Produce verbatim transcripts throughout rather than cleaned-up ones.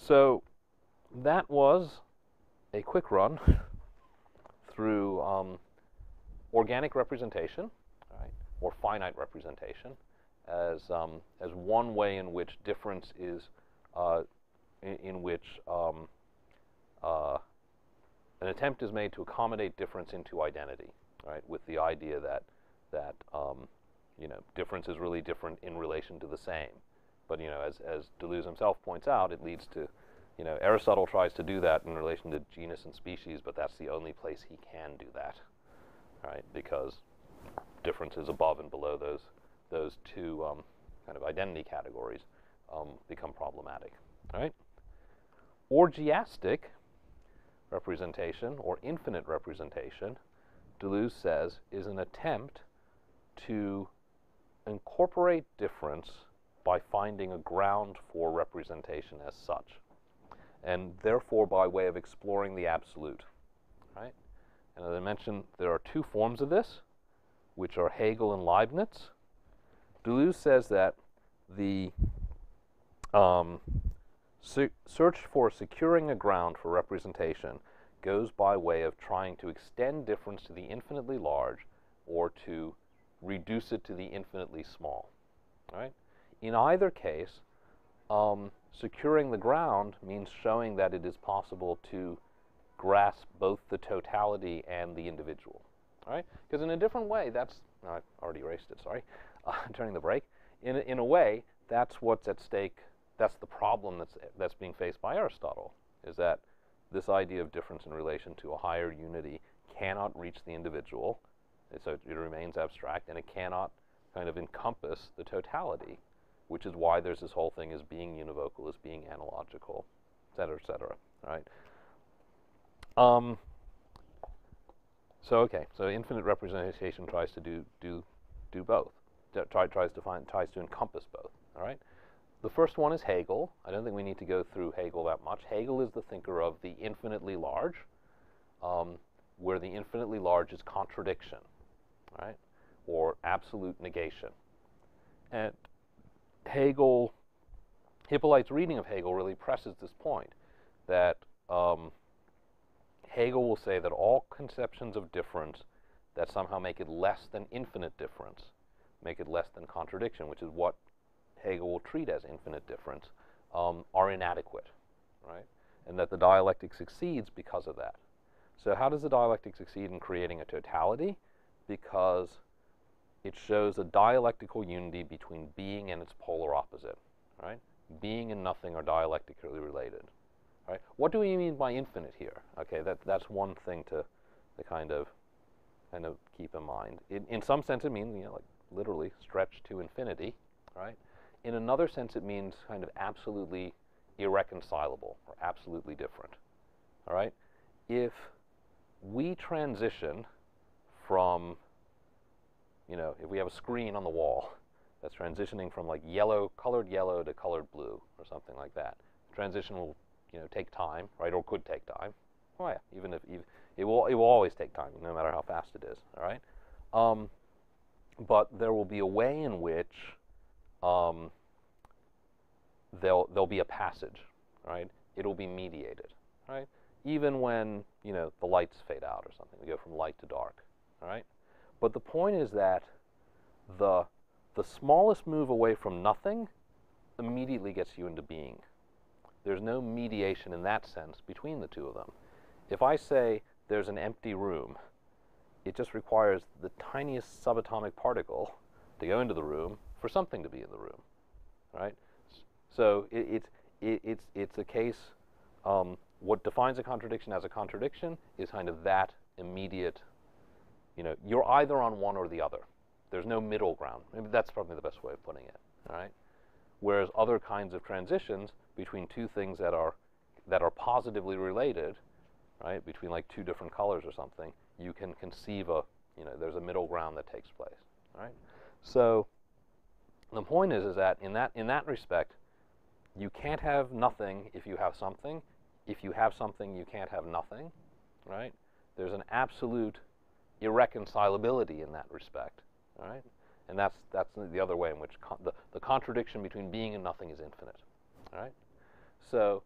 So that was a quick run through um, organic representation, right, or finite representation, as um, as one way in which difference is, uh, in, in which um, uh, an attempt is made to accommodate difference into identity, right, with the idea that that um, you know, difference is really different in relation to the same. But you know, as as Deleuze himself points out, it leads to, you know, Aristotle tries to do that in relation to genus and species, but that's the only place he can do that, right? Because difference is above and below those those two um, kind of identity categories um, become problematic, right? Orgiastic representation, or infinite representation, Deleuze says, is an attempt to incorporate difference by finding a ground for representation as such, and therefore by way of exploring the absolute, right? And as I mentioned, there are two forms of this, which are Hegel and Leibniz. Deleuze says that the um, search for securing a ground for representation goes by way of trying to extend difference to the infinitely large or to reduce it to the infinitely small, right? In either case, um, securing the ground means showing that it is possible to grasp both the totality and the individual, right? Because in a different way, that's, no, I've already erased it, sorry, uh, turning the brake. In a, in a way, that's what's at stake, that's the problem that's, that's being faced by Aristotle, is that this idea of difference in relation to a higher unity cannot reach the individual, so it, it remains abstract, and it cannot kind of encompass the totality, which is why there's this whole thing as being univocal, as being analogical, et cetera, et cetera, right? Um, so, okay, so infinite representation tries to do, do, do both, try, tries to find, tries to encompass both, all right? The first one is Hegel. I don't think we need to go through Hegel that much. Hegel is the thinker of the infinitely large, um, where the infinitely large is contradiction, right, or absolute negation. And Hegel, Hippolyte's reading of Hegel really presses this point, that um, Hegel will say that all conceptions of difference that somehow make it less than infinite difference, make it less than contradiction, which is what Hegel will treat as infinite difference, um, are inadequate, right? And that the dialectic succeeds because of that. So how does the dialectic succeed in creating a totality? Because it shows a dialectical unity between being and its polar opposite, right? Being and nothing are dialectically related, right? What do we mean by infinite here? Okay, that, that's one thing to, to kind of kind of keep in mind. In, in some sense, it means, you know, like literally stretch to infinity, right? In another sense, it means kind of absolutely irreconcilable or absolutely different, all right? If we transition from, you know, if we have a screen on the wall that's transitioning from like yellow, colored yellow to colored blue or something like that, the transition will, you know, take time, right, or could take time. Oh yeah, even if, even, it will, it will always take time, no matter how fast it is, all right? Um, but there will be a way in which Um, there'll, there'll be a passage, right? It'll be mediated, right? Even when, you know, the lights fade out or something, we go from light to dark, all right? But the point is that the, the smallest move away from nothing immediately gets you into being. There's no mediation in that sense between the two of them. If I say there's an empty room, it just requires the tiniest subatomic particle to go into the room for something to be in the room, right? So it, it's it, it's it's a case. Um, what defines a contradiction as a contradiction is kind of that immediate. You know, you're either on one or the other. There's no middle ground. Maybe that's probably the best way of putting it. All right. Whereas other kinds of transitions between two things that are that are positively related, right? Between like two different colors or something, you can conceive a, you know, there's a middle ground that takes place. All right. So the point is, is that in that in that respect, you can't have nothing if you have something. If you have something, you can't have nothing, right? There's an absolute irreconcilability in that respect, all right? And that's that's the other way in which con the the contradiction between being and nothing is infinite, all right? So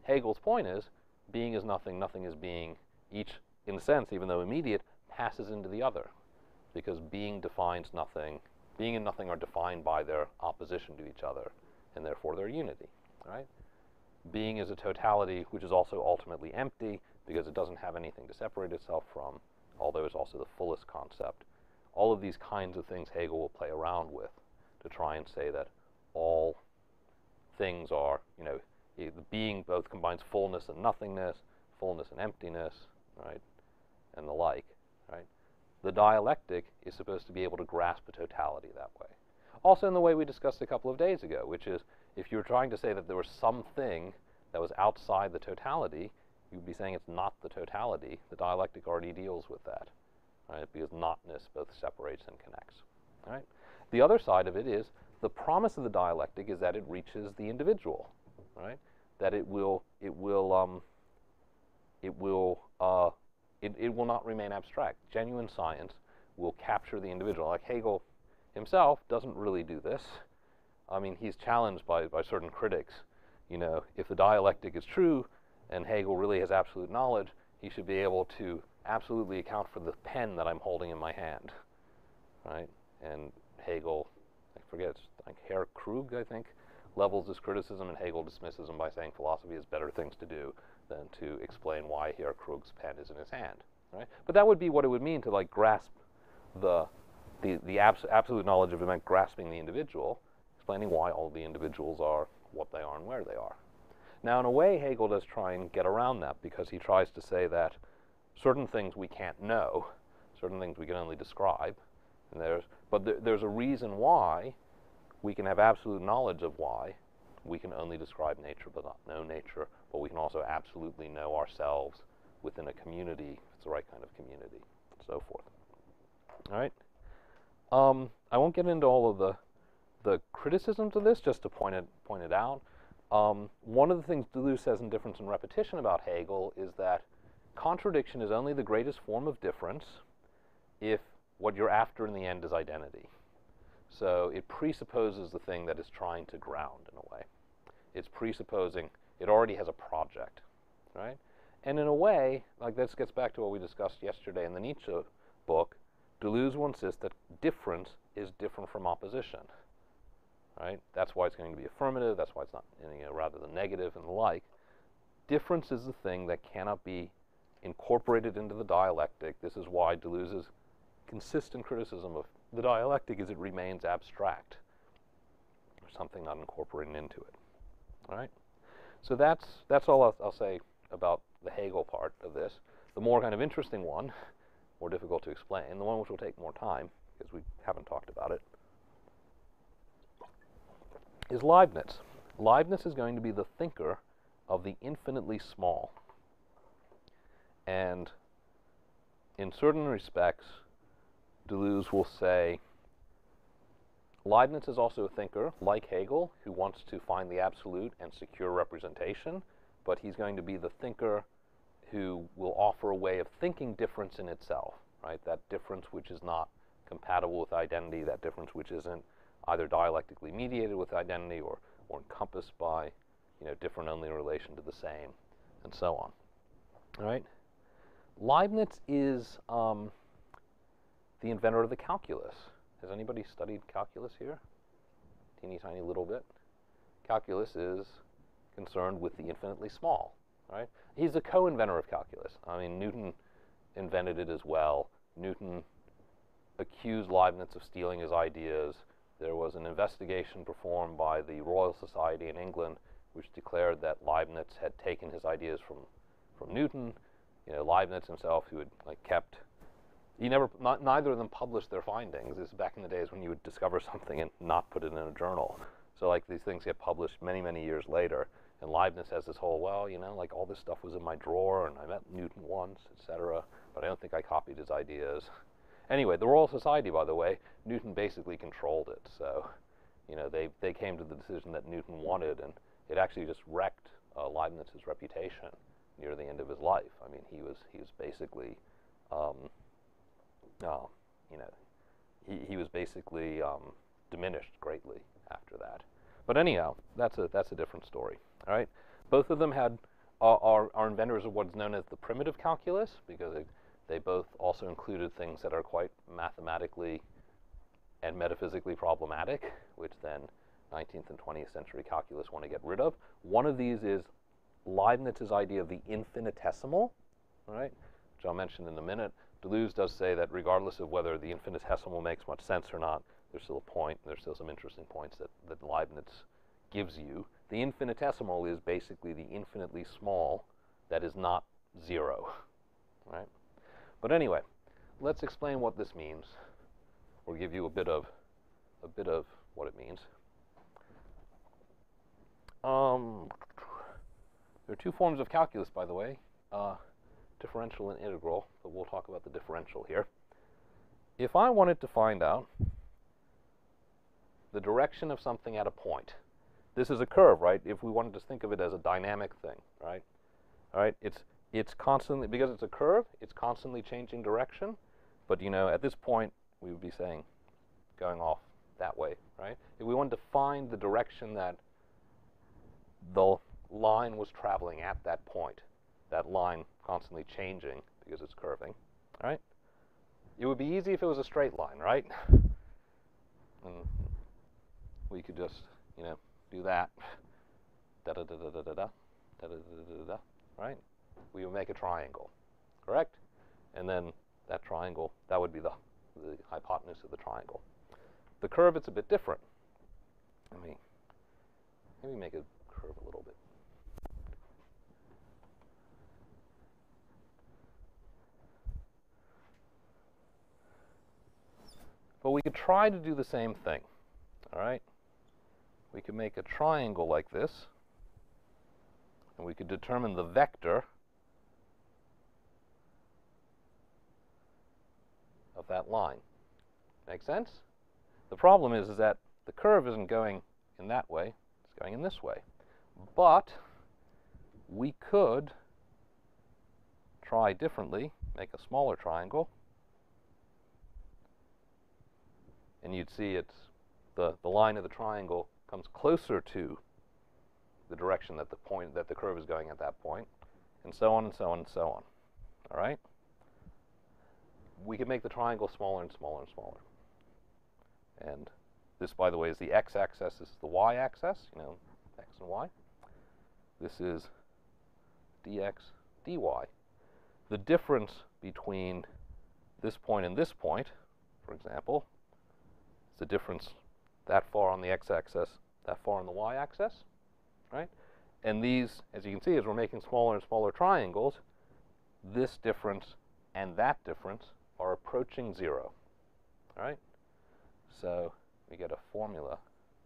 Hegel's point is, being is nothing, nothing is being. Each, in a sense, even though immediate, passes into the other, because being defines nothing. Being and nothing are defined by their opposition to each other, and therefore their unity, right? Being is a totality which is also ultimately empty, because it doesn't have anything to separate itself from, although it's also the fullest concept. All of these kinds of things Hegel will play around with to try and say that all things are, you know, the being both combines fullness and nothingness, fullness and emptiness, right, and the like, right? The dialectic is supposed to be able to grasp a totality that way. Also in the way we discussed a couple of days ago, which is if you're trying to say that there was something that was outside the totality, you'd be saying it's not the totality. The dialectic already deals with that, right? Because notness both separates and connects, right? The other side of it is the promise of the dialectic is that it reaches the individual, right? That it will, it will, um, it will, uh, it, it will not remain abstract. Genuine science will capture the individual. Like Hegel himself doesn't really do this. I mean, he's challenged by, by certain critics. You know, if the dialectic is true and Hegel really has absolute knowledge, he should be able to absolutely account for the pen that I'm holding in my hand, right? And Hegel, I forget, it's like Herr Krug, I think, levels this criticism, and Hegel dismisses him by saying philosophy has better things to do than to explain why Herr Krug's pen is in his hand, right? But that would be what it would mean to like grasp the the, the abs absolute knowledge of it meant grasping the individual, explaining why all the individuals are what they are and where they are. Now, in a way, Hegel does try and get around that because he tries to say that certain things we can't know, certain things we can only describe, and there's, but th there's a reason why we can have absolute knowledge of why we can only describe nature but not know nature, but we can also absolutely know ourselves within a community, if it's the right kind of community, and so forth. All right? Um, I won't get into all of the, the criticisms of this, just to point it, point it out. Um, one of the things Deleuze says in Difference and Repetition about Hegel is that contradiction is only the greatest form of difference if what you're after in the end is identity. So it presupposes the thing that is trying to ground in a way. It's presupposing it already has a project, right? And in a way, like this gets back to what we discussed yesterday in the Nietzsche book, Deleuze will insist that difference is different from opposition, right? That's why it's going to be affirmative, that's why it's not, you know, rather than negative and the like. Difference is the thing that cannot be incorporated into the dialectic. This is why Deleuze's consistent criticism of the dialectic is it remains abstract. There's something not incorporated into it. All right? So that's, that's all I'll, I'll say about the Hegel part of this. The more kind of interesting one, more difficult to explain, the one which will take more time, because we haven't talked about it, is Leibniz. Leibniz is going to be the thinker of the infinitely small. And in certain respects, Deleuze will say, Leibniz is also a thinker, like Hegel, who wants to find the absolute and secure representation, but he's going to be the thinker who will offer a way of thinking difference in itself, right? That difference which is not compatible with identity, that difference which isn't either dialectically mediated with identity or, or encompassed by, you know, different only in relation to the same, and so on. All right? Leibniz is um, the inventor of the calculus. Has anybody studied calculus here? Teeny tiny little bit. Calculus is concerned with the infinitely small, right? He's the co-inventor of calculus. I mean, Newton invented it as well. Newton accused Leibniz of stealing his ideas. There was an investigation performed by the Royal Society in England which declared that Leibniz had taken his ideas from, from Newton. You know, Leibniz himself, who had like kept, he never, not, neither of them published their findings. This is back in the days when you would discover something and not put it in a journal. So like these things get published many, many years later. And Leibniz has this whole, well, you know, like all this stuff was in my drawer and I met Newton once, et cetera, but I don't think I copied his ideas. Anyway, the Royal Society, by the way, Newton basically controlled it. So, you know, they, they came to the decision that Newton wanted, and it actually just wrecked uh, Leibniz's reputation near the end of his life. I mean, he was, he was basically, um, uh, you know, he, he was basically um, diminished greatly after that. But anyhow, that's a, that's a different story, all right? Both of them had are, are, are inventors of what's known as the primitive calculus, because they, they both also included things that are quite mathematically and metaphysically problematic, which then nineteenth and twentieth century calculus want to get rid of. One of these is Leibniz's idea of the infinitesimal, right, which I'll mention in a minute. Deleuze does say that regardless of whether the infinitesimal makes much sense or not, there's still a point, there's still some interesting points that, that Leibniz gives you. The infinitesimal is basically the infinitely small that is not zero, right? But anyway, let's explain what this means, or give you a bit of, a bit of what it means. Um, there are two forms of calculus, by the way, uh, differential and integral, but we'll talk about the differential here. If I wanted to find out the direction of something at a point, this is a curve, right? If we wanted to think of it as a dynamic thing, right? All right, it's, it's constantly, because it's a curve, it's constantly changing direction, but you know, at this point, we would be saying going off that way, right? If we wanted to find the direction that the line was traveling at that point, that line constantly changing because it's curving, all right? It would be easy if it was a straight line, right? And we could just, you know, do that, da da da da da da da, da da da da da, right? We would make a triangle, correct? And then that triangle, that would be the, the hypotenuse of the triangle. The curve, it's a bit different. Let me maybe make a curve a little bit. But we could try to do the same thing, all right? We could make a triangle like this, and we could determine the vector of that line. Make sense? The problem is, is that the curve isn't going in that way, it's going in this way. But we could try differently, make a smaller triangle, and you'd see it's the, the line of the triangle comes closer to the direction that the point that the curve is going at that point, and so on and so on and so on. All right? We can make the triangle smaller and smaller and smaller. And this, by the way, is the x-axis. This is the y-axis, you know, x and y. This is dx, dy. The difference between this point and this point, for example, is the difference that far on the x-axis, that far on the y-axis, right? And these, as you can see, as we're making smaller and smaller triangles, this difference and that difference are approaching zero, all right? So we get a formula,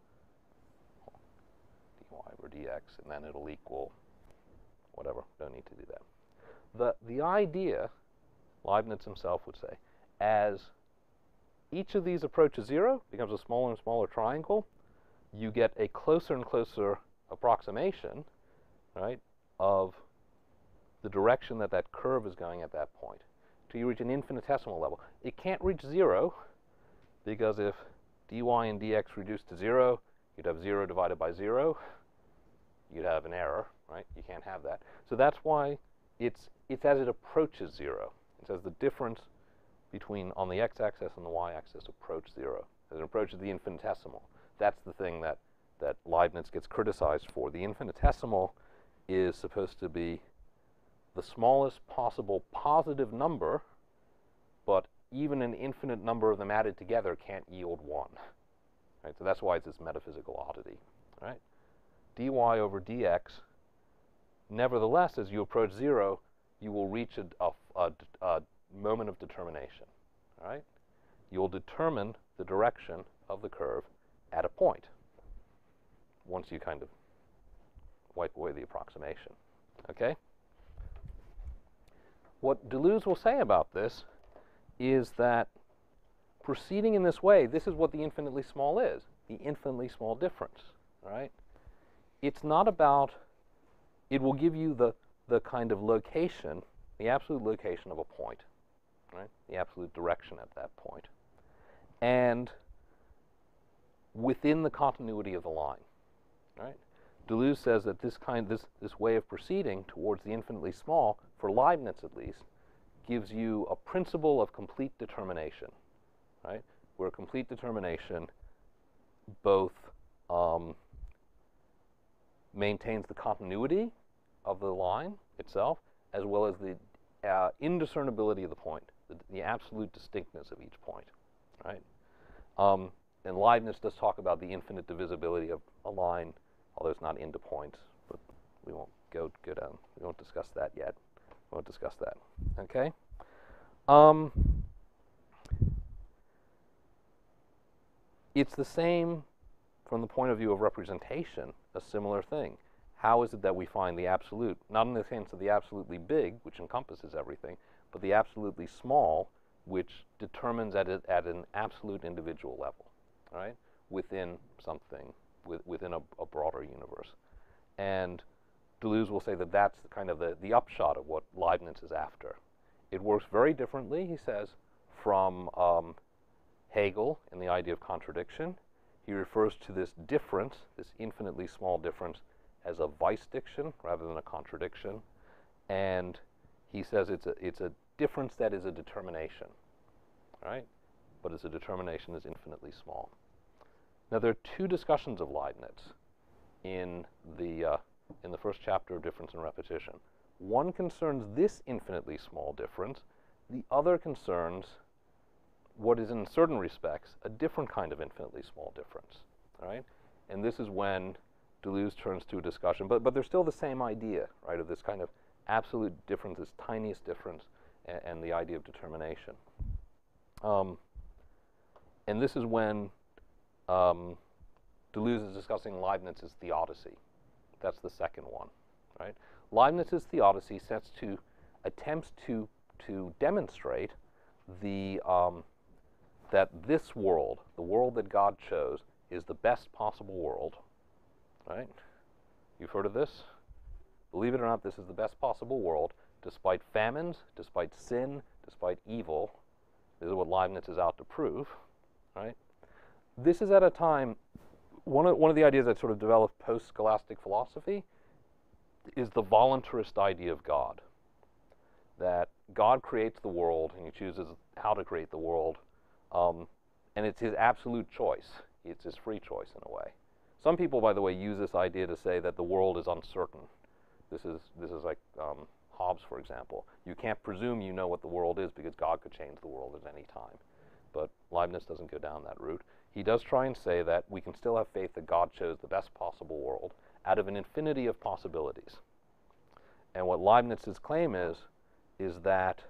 dy over dx, and then it'll equal whatever. Don't need to do that. The, the idea, Leibniz himself would say, as each of these approaches zero, becomes a smaller and smaller triangle, you get a closer and closer approximation, right, of the direction that that curve is going at that point, till you reach an infinitesimal level. It can't reach zero, because if dy and dx reduce to zero, you'd have zero divided by zero. You'd have an error, right? You can't have that. So that's why it's, it's as it approaches zero. It's as the difference between on the x-axis and the y-axis approach zero. As it approaches the infinitesimal. That's the thing that, that Leibniz gets criticized for. The infinitesimal is supposed to be the smallest possible positive number, but even an infinite number of them added together can't yield one. Right? So that's why it's this metaphysical oddity. Right? Dy over dx, nevertheless, as you approach zero, you will reach a, a, a, a moment of determination. Right? You'll determine the direction of the curve at a point once you kind of wipe away the approximation. Okay? What Deleuze will say about this is that proceeding in this way, this is what the infinitely small is, the infinitely small difference, right? It's not about, it will give you the, the kind of location, the absolute location of a point, right? The absolute direction at that point. And within the continuity of the line, right? Deleuze says that this kind, this, this way of proceeding towards the infinitely small, for Leibniz at least, gives you a principle of complete determination, right? Where complete determination both um, maintains the continuity of the line itself, as well as the uh, indiscernibility of the point, the, the absolute distinctness of each point, right? Um, and Leibniz does talk about the infinite divisibility of a line, although it's not into points, but we won't go, go down, we won't discuss that yet. We won't discuss that, okay? Um, it's the same from the point of view of representation, a similar thing. How is it that we find the absolute, not in the sense of the absolutely big, which encompasses everything, but the absolutely small, which determines at, a, at an absolute individual level, right? Within something, with, within a, a broader universe. And Deleuze will say that that's kind of the, the upshot of what Leibniz is after. It works very differently, he says, from um, Hegel in the idea of contradiction. He refers to this difference, this infinitely small difference, as a vice diction rather than a contradiction. And he says it's a, it's a difference that is a determination, right? But it's a determination is infinitely small. Now, there are two discussions of Leibniz in the uh, in the first chapter of Difference and Repetition. One concerns this infinitely small difference. The other concerns what is in certain respects a different kind of infinitely small difference, right? And this is when Deleuze turns to a discussion, but, but there's still the same idea, right, of this kind of absolute difference, this tiniest difference, and, and the idea of determination. Um, and this is when um, Deleuze is discussing Leibniz's theodicy. That's the second one, right? Leibniz's theodicy sets to attempts to to demonstrate the um, that this world, the world that God chose, is the best possible world, right? You've heard of this? Believe it or not, this is the best possible world, despite famines, despite sin, despite evil. This is what Leibniz is out to prove, right? This is at a time, one of, one of the ideas that sort of developed post-scholastic philosophy is the voluntarist idea of God. That God creates the world, and he chooses how to create the world, um, and it's his absolute choice. It's his free choice in a way. Some people, by the way, use this idea to say that the world is uncertain. This is, this is like um, Hobbes, for example. You can't presume you know what the world is because God could change the world at any time. But Leibniz doesn't go down that route. He does try and say that we can still have faith that God chose the best possible world out of an infinity of possibilities. And what Leibniz's claim is, is that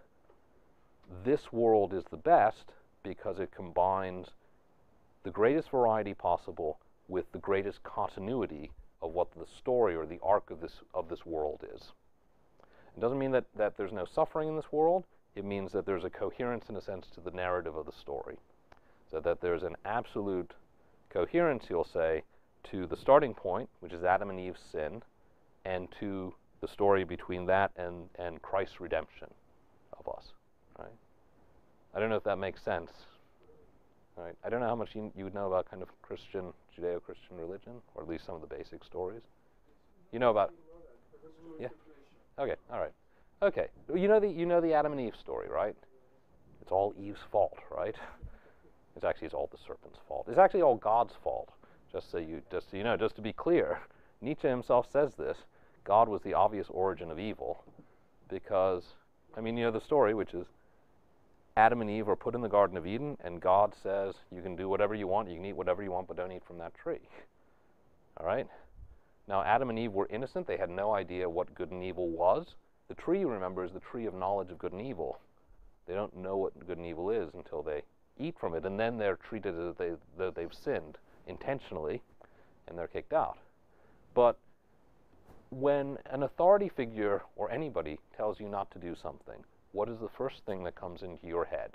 this world is the best because it combines the greatest variety possible with the greatest continuity of what the story or the arc of this, of this world is. It doesn't mean that, that there's no suffering in this world. It means that there's a coherence, in a sense, to the narrative of the story. So that there's an absolute coherence, you'll say, to the starting point, which is Adam and Eve's sin, and to the story between that and, and Christ's redemption of us, right? I don't know if that makes sense, right? I don't know how much you, you would know about kind of Christian, Judeo-Christian religion, or at least some of the basic stories. You know about, yeah? Okay, all right. Okay, you know the, you know the Adam and Eve story, right? It's all Eve's fault, right? It's actually, it's all the serpent's fault. It's actually all God's fault, just so you, just so you know, just to be clear. Nietzsche himself says this. God was the obvious origin of evil because, I mean, you know the story, which is Adam and Eve are put in the Garden of Eden, and God says, you can do whatever you want, you can eat whatever you want, but don't eat from that tree. All right? Now, Adam and Eve were innocent. They had no idea what good and evil was. The tree, remember, is the tree of knowledge of good and evil. They don't know what good and evil is until they eat from it, and then they're treated as they, though they've sinned intentionally, and they're kicked out. But when an authority figure or anybody tells you not to do something, what is the first thing that comes into your head?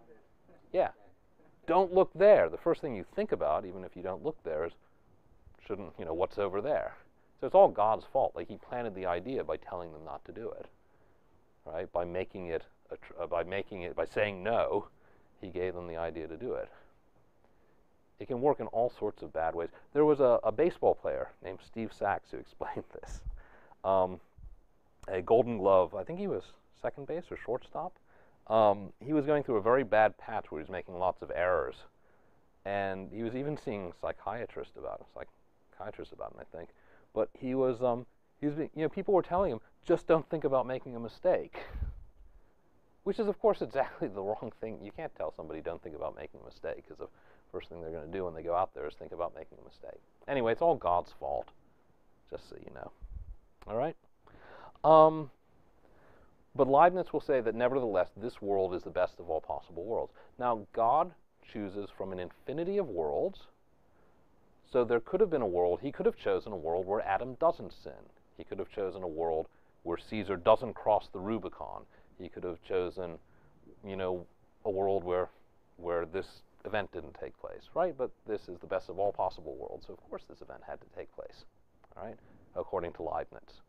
Yeah. Don't look there. The first thing you think about, even if you don't look there, is shouldn't, you know, what's over there? So it's all God's fault. Like, he planted the idea by telling them not to do it, right? By making it, a tr uh, by making it, by saying no, he gave them the idea to do it. It can work in all sorts of bad ways. There was a, a baseball player named Steve Sachs who explained this. Um, a Golden Glove, I think he was second base or shortstop. Um, he was going through a very bad patch where he was making lots of errors. And he was even seeing psychiatrists about it, psychiatrists about it, I think. But he was, um, he was being, you know, people were telling him, just don't think about making a mistake. Which is, of course, exactly the wrong thing. You can't tell somebody don't think about making a mistake, because the first thing they're going to do when they go out there is think about making a mistake. Anyway, it's all God's fault, just so you know. All right? Um, but Leibniz will say that, nevertheless, this world is the best of all possible worlds. Now, God chooses from an infinity of worlds, so there could have been a world, he could have chosen a world where Adam doesn't sin. He could have chosen a world where Caesar doesn't cross the Rubicon. He could have chosen, you know, a world where, where this event didn't take place, right? But this is the best of all possible worlds, so of course this event had to take place, all right, according to Leibniz.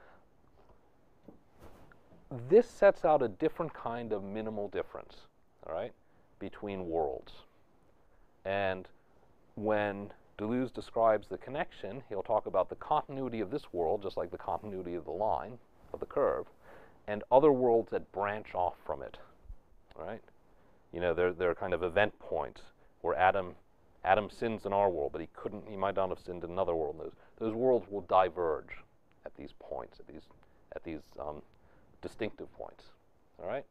This sets out a different kind of minimal difference, all right, between worlds. And when Deleuze describes the connection, he'll talk about the continuity of this world, just like the continuity of the line, of the curve, and other worlds that branch off from it, right? You know, there, there are kind of event points where Adam, Adam sins in our world, but he couldn't, he might not have sinned in another world. Those, those worlds will diverge at these points, at these, at these um, distinctive points, all right?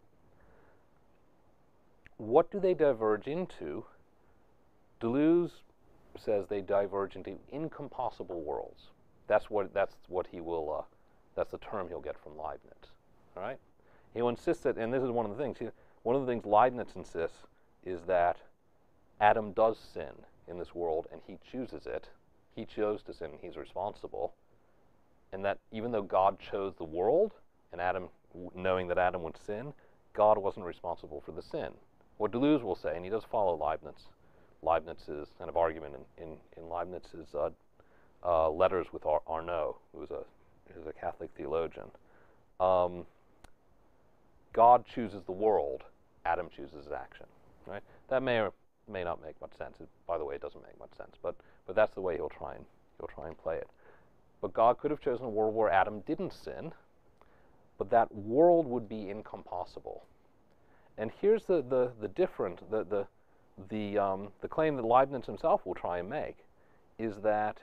What do they diverge into? Deleuze says they diverge into incompossible worlds. That's what, that's what he will, uh, that's the term he'll get from Leibniz, all right? He'll insist that, and this is one of the things, he, one of the things Leibniz insists is that Adam does sin in this world, and he chooses it. He chose to sin, he's responsible. And that even though God chose the world, and Adam, knowing that Adam would sin, God wasn't responsible for the sin. What Deleuze will say, and he does follow Leibniz, Leibniz's kind of argument in, in, in Leibniz's uh, uh, letters with Ar Arnaud, who was a, who was a Catholic theologian. Um, God chooses the world, Adam chooses his action, right? That may or may not make much sense. It, by the way, it doesn't make much sense, but, but that's the way he'll try and, he'll try and play it. But God could have chosen a world where Adam didn't sin, but that world would be incompossible. And here's the, the, the different, the, the, the, um, the claim that Leibniz himself will try and make, is that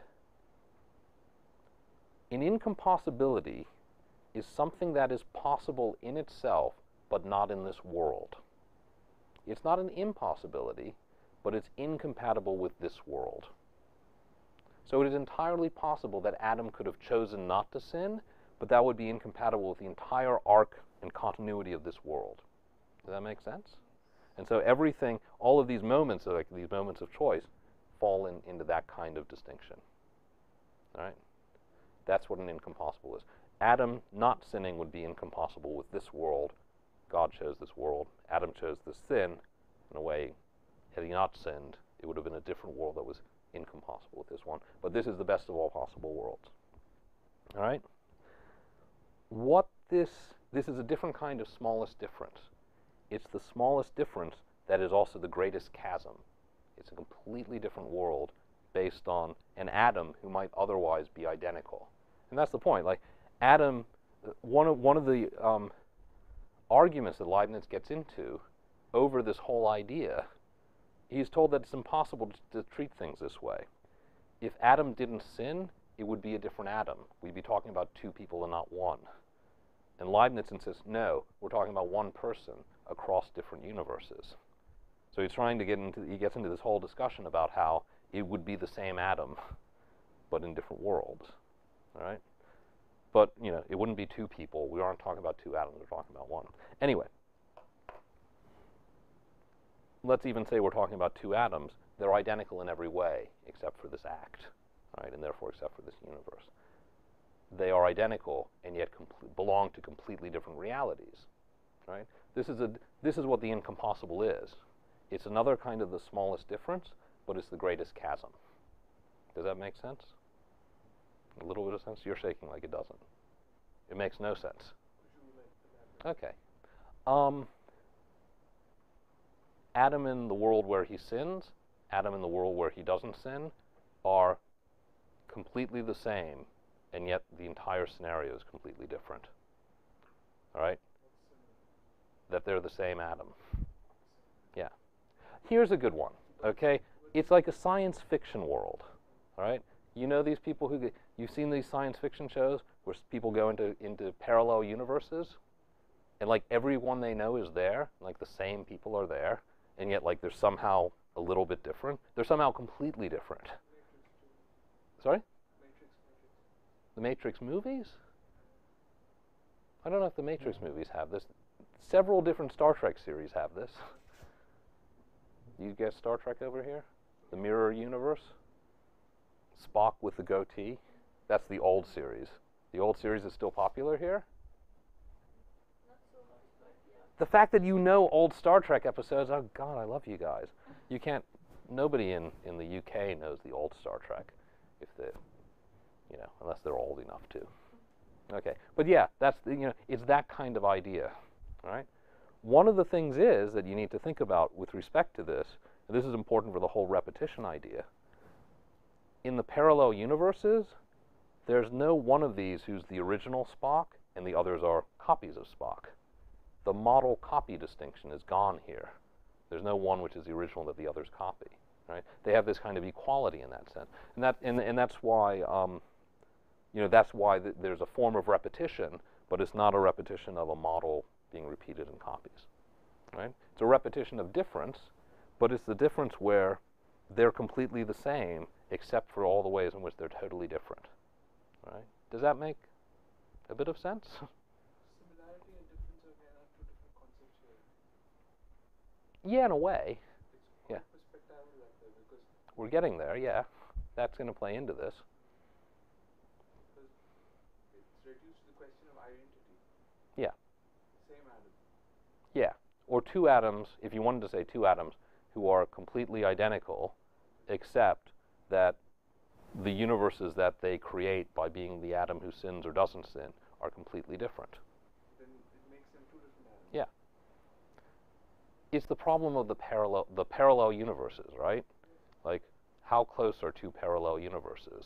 an incompossibility is something that is possible in itself, but not in this world. It's not an impossibility, but it's incompatible with this world. So it is entirely possible that Adam could have chosen not to sin, but that would be incompatible with the entire arc and continuity of this world. Does that make sense? And so everything, all of these moments, like these moments of choice, fall in, into that kind of distinction. All right? That's what an incompossible is. Adam not sinning would be incompossible with this world. God chose this world. Adam chose this sin. In a way, had he not sinned, it would have been a different world that was incompossible with this one. But this is the best of all possible worlds. All right? What this, this is a different kind of smallest difference. It's the smallest difference that is also the greatest chasm. It's a completely different world based on an Adam who might otherwise be identical. And that's the point. Like, Adam, one of, one of the um, arguments that Leibniz gets into over this whole idea, he's told that it's impossible to, to treat things this way. If Adam didn't sin, it would be a different Adam. We'd be talking about two people and not one. And Leibniz insists, no, we're talking about one person across different universes. So he's trying to get into, he gets into this whole discussion about how it would be the same Adam, but in different worlds, all right? But, you know, it wouldn't be two people. We aren't talking about two atoms, we're talking about one. Anyway, let's even say we're talking about two atoms. They're identical in every way, except for this act, right? And therefore, except for this universe. They are identical, and yet belong to completely different realities, right? This is, a, this is what the incompossible is. It's another kind of the smallest difference, but it's the greatest chasm. Does that make sense? A little bit of sense? You're shaking like it doesn't. It makes no sense. Okay. Um, Adam in the world where he sins, Adam in the world where he doesn't sin are completely the same, and yet the entire scenario is completely different. All right? That they're the same Adam. Yeah. Here's a good one, okay? It's like a science fiction world, all right? You know these people who, you've seen these science fiction shows where people go into, into parallel universes, and like everyone they know is there, like the same people are there, and yet like they're somehow a little bit different. They're somehow completely different. Sorry? The Matrix movies? I don't know if the Matrix movies have this. Several different Star Trek series have this. You get Star Trek over here? The Mirror Universe? Spock with the goatee? That's the old series. The old series is still popular here? Not so much, but yeah. The fact that you know old Star Trek episodes, oh God, I love you guys. You can't, nobody in, in the U K knows the old Star Trek, if they, you know, unless they're old enough to. Okay, but yeah, that's, the, you know, it's that kind of idea, all right? One of the things is that you need to think about with respect to this, and this is important for the whole repetition idea. In the parallel universes, there's no one of these who's the original Spock, and the others are copies of Spock. The model copy distinction is gone here. There's no one which is the original that the others copy, right? They have this kind of equality in that sense, and that and, and that's why um, you know that's why th there's a form of repetition, but it's not a repetition of a model being repeated in copies, right? It's a repetition of difference, but it's the difference where they're completely the same, except for all the ways in which they're totally different, right? Does that make a bit of sense? Similarity and difference again are two different concepts here. Yeah, in a way. It's Yeah. perspectival like that because We're getting there, yeah. That's going to play into this. because it's reduced to the question of identity. Yeah. Same atom. Yeah. Or two atoms, if you wanted to say two atoms, who are completely identical, except that the universes that they create by being the atom who sins or doesn't sin are completely different. Then it makes them two different atoms. Yeah. It's the problem of the parallel the parallel universes, right? Like, how close are two parallel universes?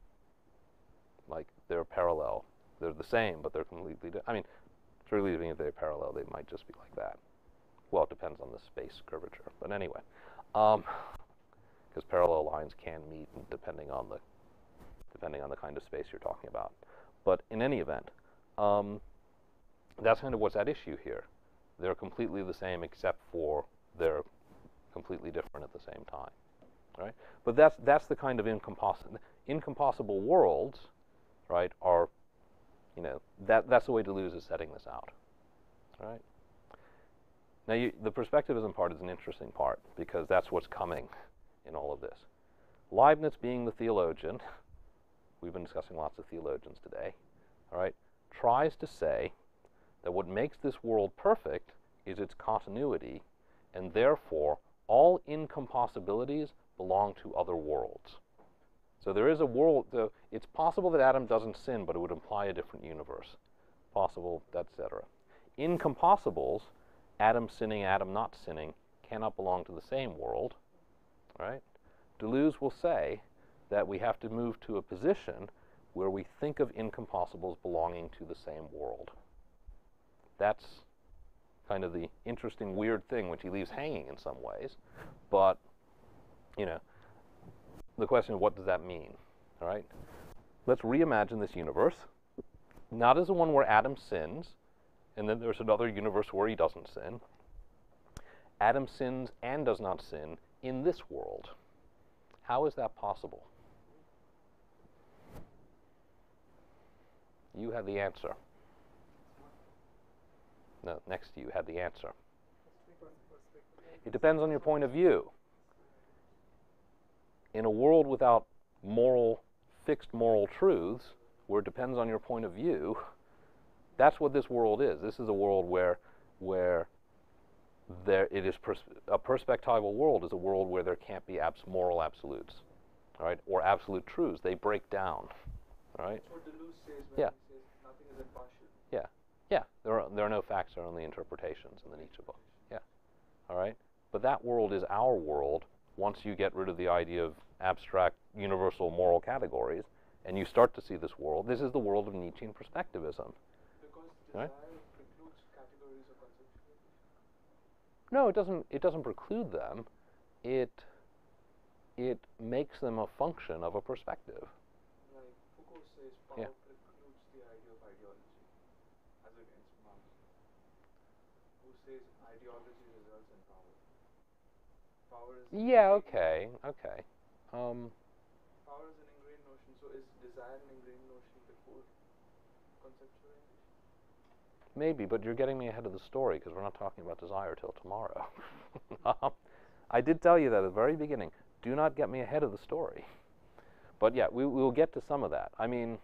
Like, they're parallel. They're the same, but they're completely different. I mean, truly, even if they're parallel, they might just be like that. Well, it depends on the space curvature. But anyway, um, because parallel lines can meet depending on the depending on the kind of space you're talking about. But in any event, um, that's kind of what's at issue here. They're completely the same, except for they're completely different at the same time, right? But that's that's the kind of incompossible incompossible worlds, right? Are, you know, that that's the way Deleuze is setting this out, right? Now, you, the perspectivism part is an interesting part because that's what's coming in all of this. Leibniz, being the theologian, we've been discussing lots of theologians today, all right, tries to say that what makes this world perfect is its continuity, and therefore all incompossibilities belong to other worlds. So there is a world, so it's possible that Adam doesn't sin, but it would imply a different universe. Possible, et cetera. Incompossibles, Adam sinning, Adam not sinning, cannot belong to the same world, right? Deleuze will say that we have to move to a position where we think of incompossibles belonging to the same world. That's kind of the interesting, weird thing which he leaves hanging in some ways. But, you know, the question of what does that mean, all right? Let's reimagine this universe, not as the one where Adam sins, and then there's another universe where he doesn't sin. Adam sins and does not sin in this world. How is that possible? You have the answer. No, next to you had the answer. It depends on your point of view. In a world without moral, fixed moral truths, where it depends on your point of view, that's what this world is. This is a world where, where there it is pers a perspectival world is a world where there can't be abs moral absolutes, all right, or absolute truths. They break down, all right. That's what Deleuze says when Yeah. he says nothing is impartial. Yeah, yeah. There are there are no facts, there are only interpretations in the Nietzsche book. Yeah, all right. But that world is our world, once you get rid of the idea of abstract universal moral categories and you start to see this world, this is the world of Nietzschean perspectivism. Because Right? desire precludes categories or conceptualization. No, it doesn't, it doesn't preclude them. It, it makes them a function of a perspective. Like Foucault says, power Yeah. precludes the idea of ideology, as against Marx, who says ideology results in power. Power is an Yeah, ingrained okay, notion. okay. Um, Power is an ingrained notion, so is desire an ingrained notion before conceptualization? maybe, but you're getting me ahead of the story because we're not talking about desire till tomorrow. um, I did tell you that at the very beginning. Do not get me ahead of the story. But yeah, we will get to some of that. I mean,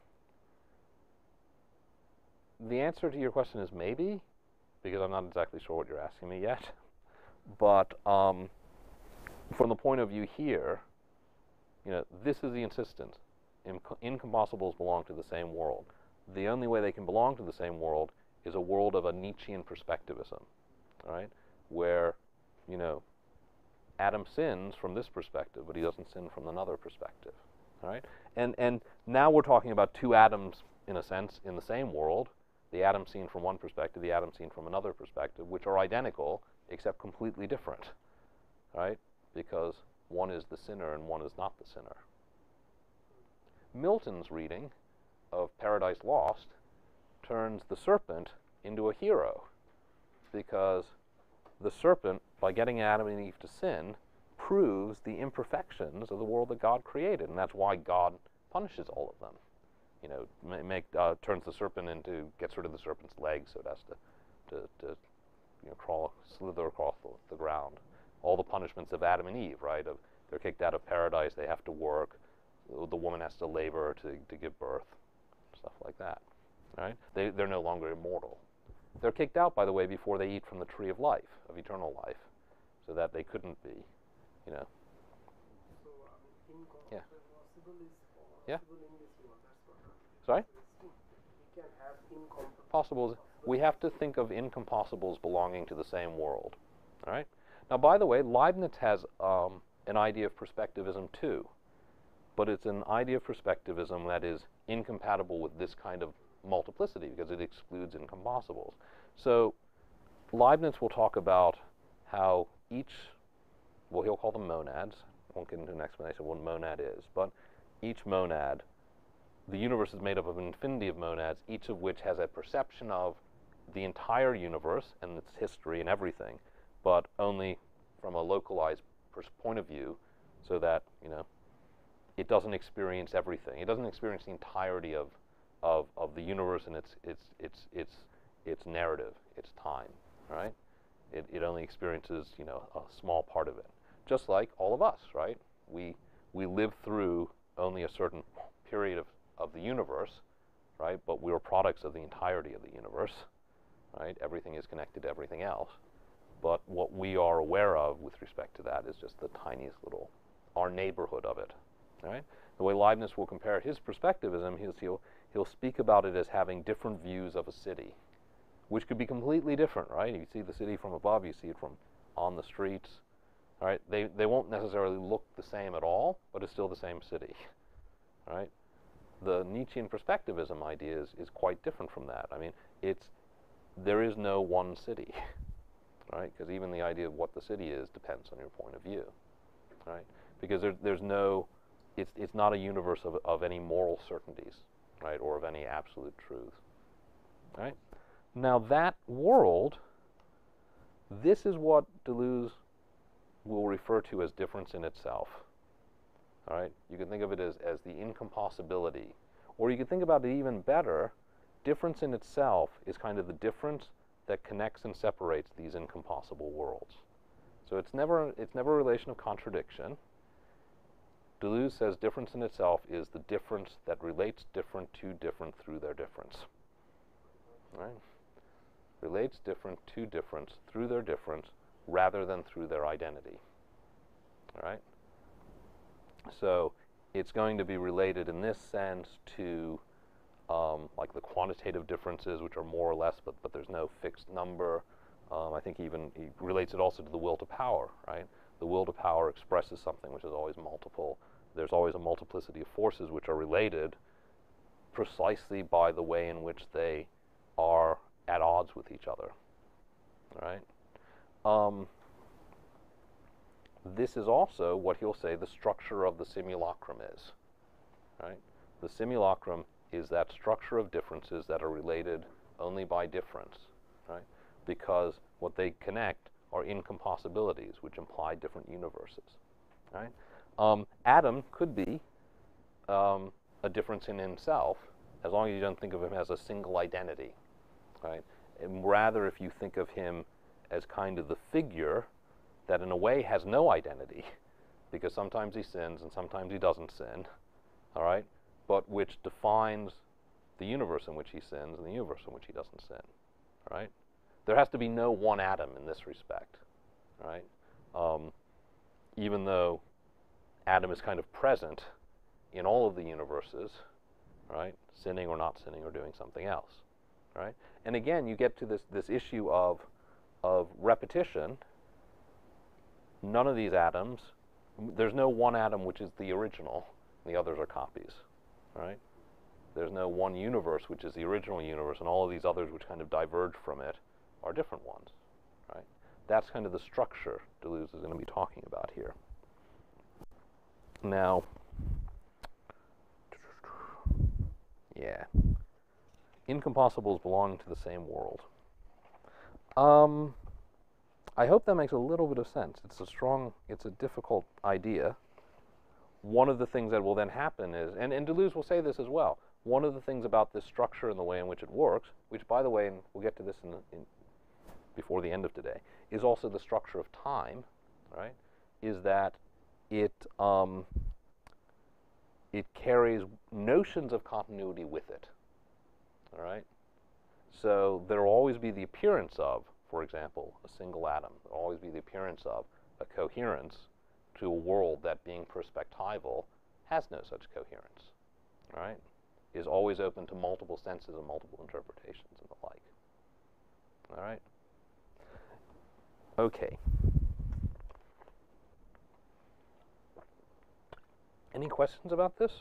the answer to your question is maybe, because I'm not exactly sure what you're asking me yet. But um, from the point of view here, you know, this is the insistence. Inc- incompossibles belong to the same world. The only way they can belong to the same world is a world of a Nietzschean perspectivism, right? Where, you know, Adam sins from this perspective, but he doesn't sin from another perspective, all right? And and now we're talking about two Adams, in a sense, in the same world. The Adam seen from one perspective, the Adam seen from another perspective, which are identical except completely different, right? Because one is the sinner and one is not the sinner. Milton's reading of Paradise Lost turns the serpent into a hero, because the serpent, by getting Adam and Eve to sin, proves the imperfections of the world that God created, and that's why God punishes all of them. You know, ma make uh, turns the serpent into, gets rid of the serpent's legs, so it has to, to, to you know, crawl, slither across the, the ground. All the punishments of Adam and Eve, right? Of they're kicked out of paradise, they have to work, the, the woman has to labor to to give birth, stuff like that, right? They they're no longer immortal. They're kicked out, by the way, before they eat from the tree of life, of eternal life, so that they couldn't be, you know. So, um, incomprehensible Yeah. is possible Yeah. in this world. That's what I'm Sorry? We can have incomprehensible. Possibles. We have to think of incompossibles belonging to the same world, all right? Now, by the way, Leibniz has um, an idea of perspectivism too, but it's an idea of perspectivism that is incompatible with this kind of multiplicity because it excludes incompossibles. So Leibniz will talk about how each, well, he'll call them monads. I won't get into an explanation of what a monad is, but each monad, the universe is made up of an infinity of monads, each of which has a perception of the entire universe and its history and everything, but only from a localized point of view, so that, you know, it doesn't experience everything. It doesn't experience the entirety of of, of the universe and its its its its its narrative, its time, right? It it only experiences, you know, a small part of it. Just like all of us, right? We we live through only a certain period of, of the universe, right? But we are products of the entirety of the universe, right? Everything is connected to everything else. But what we are aware of with respect to that is just the tiniest little, our neighborhood of it, right? The way Leibniz will compare his perspectivism, he'll, he'll, he'll speak about it as having different views of a city, which could be completely different, right? You see the city from above, you see it from on the streets, right? They, they won't necessarily look the same at all, but it's still the same city, right? The Nietzschean perspectivism idea is, is quite different from that. I mean, it's, there is no one city, right? Because even the idea of what the city is depends on your point of view, right? Because there, there's no, it's, it's not a universe of, of any moral certainties, right? Or of any absolute truth, right? Now that world, this is what Deleuze will refer to as difference in itself, all right? You can think of it as, as the incompossibility, or you can think about it even better. Difference in itself is kind of the difference that connects and separates these incompossible worlds. So it's never, it's never a relation of contradiction. Deleuze says difference in itself is the difference that relates different to different through their difference. Right? Relates different to difference through their difference rather than through their identity. All right? So it's going to be related in this sense to Um, like the quantitative differences, which are more or less, but, but there's no fixed number. Um, I think even he relates it also to the will to power, right? the will to power expresses something which is always multiple. There's always a multiplicity of forces which are related precisely by the way in which they are at odds with each other, right? Um, this is also what he'll say the structure of the simulacrum is, right? The simulacrum is that structure of differences that are related only by difference, right? Because what they connect are incompossibilities, which imply different universes, right? Um, Adam could be um, a difference in himself, as long as you don't think of him as a single identity, right? And rather, if you think of him as kind of the figure that in a way has no identity, because sometimes he sins and sometimes he doesn't sin, all right? But which defines the universe in which he sins and the universe in which he doesn't sin, right? There has to be no one Adam in this respect, right? Um, even though Adam is kind of present in all of the universes, right? Sinning or not sinning or doing something else, right? And again, you get to this, this issue of, of repetition. None of these atoms, there's no one atom which is the original, the others are copies, right? There's no one universe which is the original universe, and all of these others which kind of diverge from it are different ones, right? That's kind of the structure Deleuze is going to be talking about here. Now, yeah, incompossibles belong to the same world. Um, I hope that makes a little bit of sense. It's a strong, it's a difficult idea. One of the things that will then happen is, and, and Deleuze will say this as well, one of the things about this structure and the way in which it works, which by the way, and we'll get to this in, in before the end of today, is also the structure of time, right? Is that it um, it carries notions of continuity with it, all right? So there will always be the appearance of, for example, a single atom. There will always be the appearance of a coherence to a world that, being perspectival, has no such coherence, right? Is always open to multiple senses and multiple interpretations and the like. All right? Okay. Any questions about this?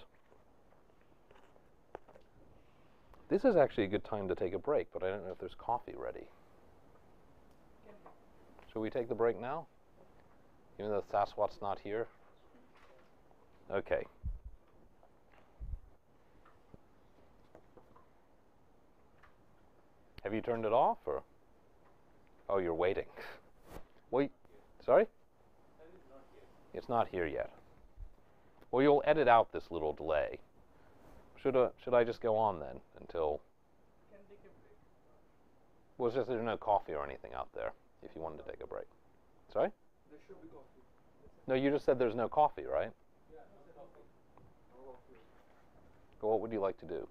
This is actually a good time to take a break, but I don't know if there's coffee ready. Should we take the break now? Even though Saswat's not here? Okay. Have you turned it off, or? Oh, you're waiting. Wait, sorry? It's not here yet. Well, you'll edit out this little delay. Should, uh, should I just go on then until? Can take a break. Well, it's just there's no coffee or anything out there if you wanted to take a break. Sorry? There should be coffee. No, you just said there's no coffee, right? Yeah, no coffee. No coffee. Well, what would you like to do?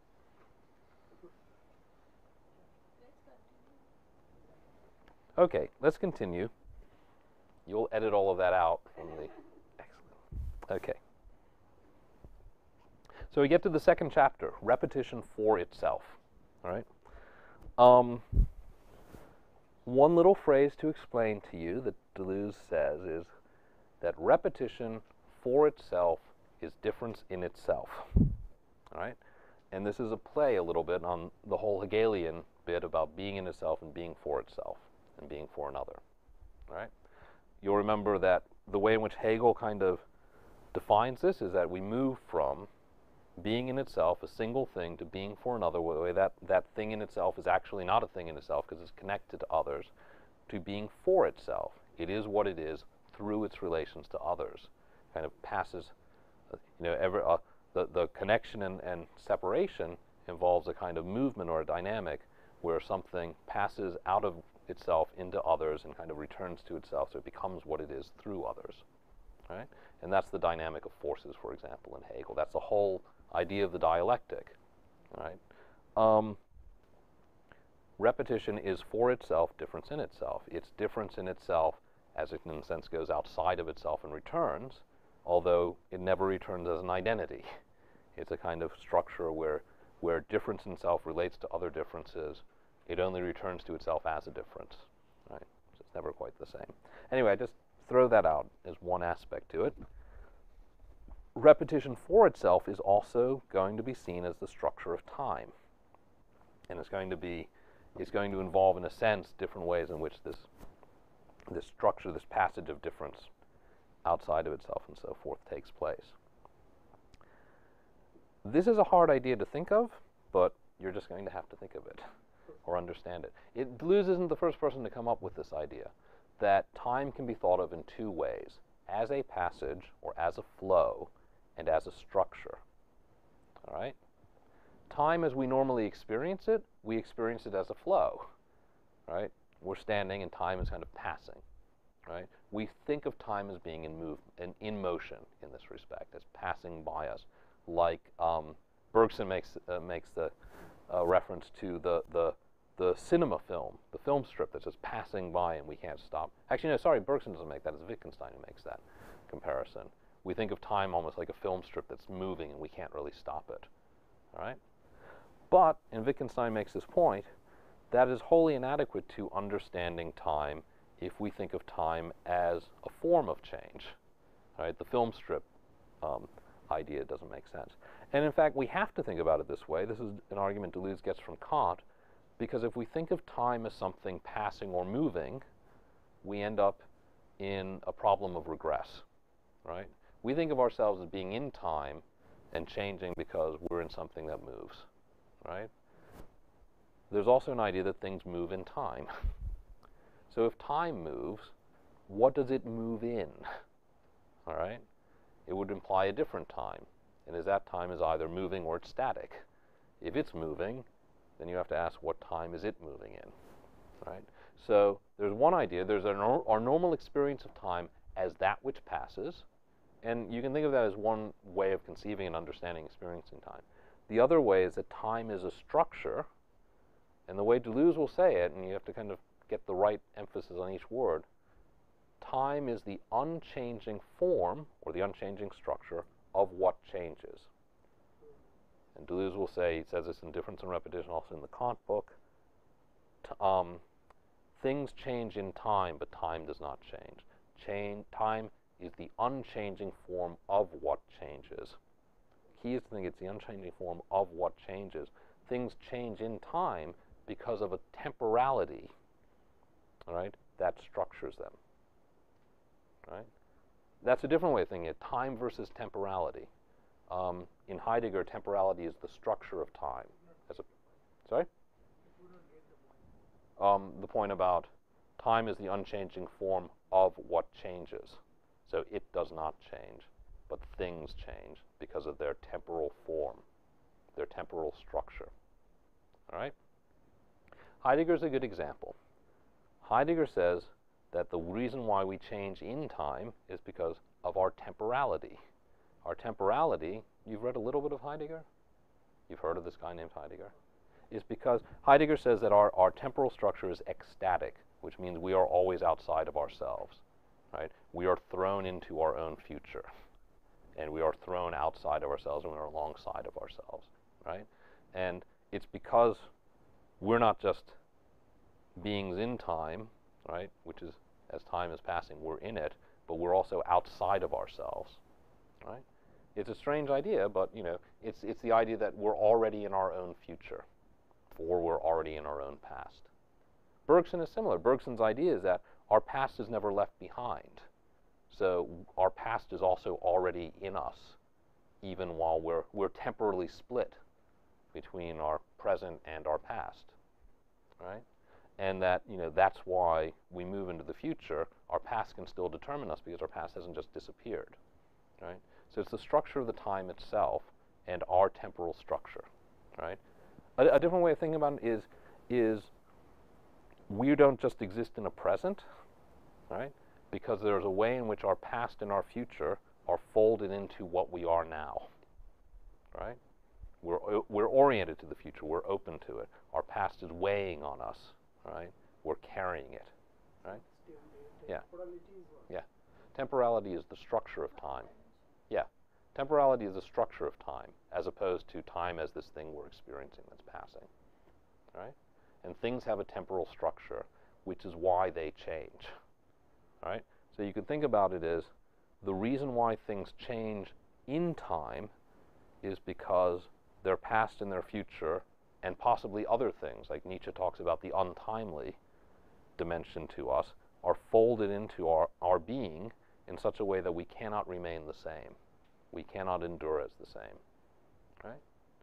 Let's continue. Okay, let's continue. You'll edit all of that out from the... Excellent. Okay. So we get to the second chapter, repetition for itself. All right? Um, one little phrase to explain to you that Deleuze says is that repetition for itself is difference in itself. All right? And this is a play a little bit on the whole Hegelian bit about being in itself and being for itself and being for another. All right? You'll remember that the way in which Hegel kind of defines this is that we move from being in itself, a single thing, to being for another, where that, that thing in itself is actually not a thing in itself because it's connected to others, to being for itself. It is what it is through its relations to others. Kind of passes, uh, you know, every, uh, the, the connection and, and separation involves a kind of movement or a dynamic where something passes out of itself into others and kind of returns to itself, so it becomes what it is through others. Right? And that's the dynamic of forces, for example, in Hegel. That's the whole idea of the dialectic. Right? Um, repetition is for itself, difference in itself. It's difference in itself as it, in a sense, goes outside of itself and returns, although it never returns as an identity. It's a kind of structure where, where difference in self relates to other differences. It only returns to itself as a difference. Right? So it's never quite the same. Anyway, I just throw that out as one aspect to it. Repetition for itself is also going to be seen as the structure of time. And it's going to be, it's going to involve, in a sense, different ways in which this, this structure, this passage of difference outside of itself and so forth takes place. This is a hard idea to think of, but you're just going to have to think of it or understand it. it. Deleuze isn't the first person to come up with this idea, that time can be thought of in two ways, as a passage or as a flow and as a structure. All right? Time as we normally experience it, we experience it as a flow. Right? We're standing and time is kind of passing. Right? We think of time as being in move in, in motion in this respect, as passing by us, like um, Bergson makes uh, makes the uh, reference to the the the cinema film, the film strip that's just passing by and we can't stop. Actually, no, sorry, Bergson doesn't make that. It's Wittgenstein who makes that comparison. We think of time almost like a film strip that's moving and we can't really stop it. All right? But, and Wittgenstein makes this point, that is wholly inadequate to understanding time if we think of time as a form of change. All right? The film strip um, idea doesn't make sense. And in fact, we have to think about it this way. This is an argument Deleuze gets from Kant, because if we think of time as something passing or moving, we end up in a problem of regress, right? We think of ourselves as being in time and changing because we're in something that moves, right? There's also an idea that things move in time. So if time moves, what does it move in, all right? It would imply a different time, and as that time is either moving or it's static. If it's moving, then you have to ask what time is it moving in, right? So there's one idea. There's our, nor our normal experience of time as that which passes, and you can think of that as one way of conceiving and understanding experiencing time. The other way is that time is a structure, and the way Deleuze will say it, and you have to kind of get the right emphasis on each word, time is the unchanging form, or the unchanging structure, of what changes. And Deleuze will say, he says this in Difference and Repetition, also in the Kant book, t um, things change in time, but time does not change. Chain, time is the unchanging form of what changes. Key is to think it's the unchanging form of what changes. Things change in time because of a temporality, all right, that structures them, right? That's a different way of thinking it, time versus temporality. Um, in Heidegger, temporality is the structure of time. As a, sorry? Um, the point about time is the unchanging form of what changes. So it does not change, but things change because of their temporal form, their temporal structure. All right? Heidegger's a good example. Heidegger says that the reason why we change in time is because of our temporality. Our temporality, you've read a little bit of Heidegger? You've heard of this guy named Heidegger? Is because Heidegger says that our, our temporal structure is ecstatic, which means we are always outside of ourselves, right? We are thrown into our own future, and we are thrown outside of ourselves and we are alongside of ourselves, right? And it's because we're not just beings in time, right, which is, as time is passing, we're in it, but we're also outside of ourselves, right? It's a strange idea, but, you know, it's, it's the idea that we're already in our own future, or we're already in our own past. Bergson is similar. Bergson's idea is that our past is never left behind. So our past is also already in us, even while we're, we're temporarily split between our present and our past, right? And that, you know, that's why we move into the future. Our past can still determine us because our past hasn't just disappeared, right? So it's the structure of the time itself and our temporal structure, right? A, a different way of thinking about it is, is we don't just exist in a present, right? Because there's a way in which our past and our future are folded into what we are now, right? We're, we're oriented to the future. We're open to it. Our past is weighing on us, right? We're carrying it, right? Yeah. Yeah. Temporality is the structure of time. Yeah. Temporality is the structure of time, as opposed to time as this thing we're experiencing that's passing, right? And things have a temporal structure, which is why they change, right? So you could think about it as the reason why things change in time is because their past and their future, and possibly other things, like Nietzsche talks about the untimely dimension to us, are folded into our, our being in such a way that we cannot remain the same. We cannot endure as the same. Right?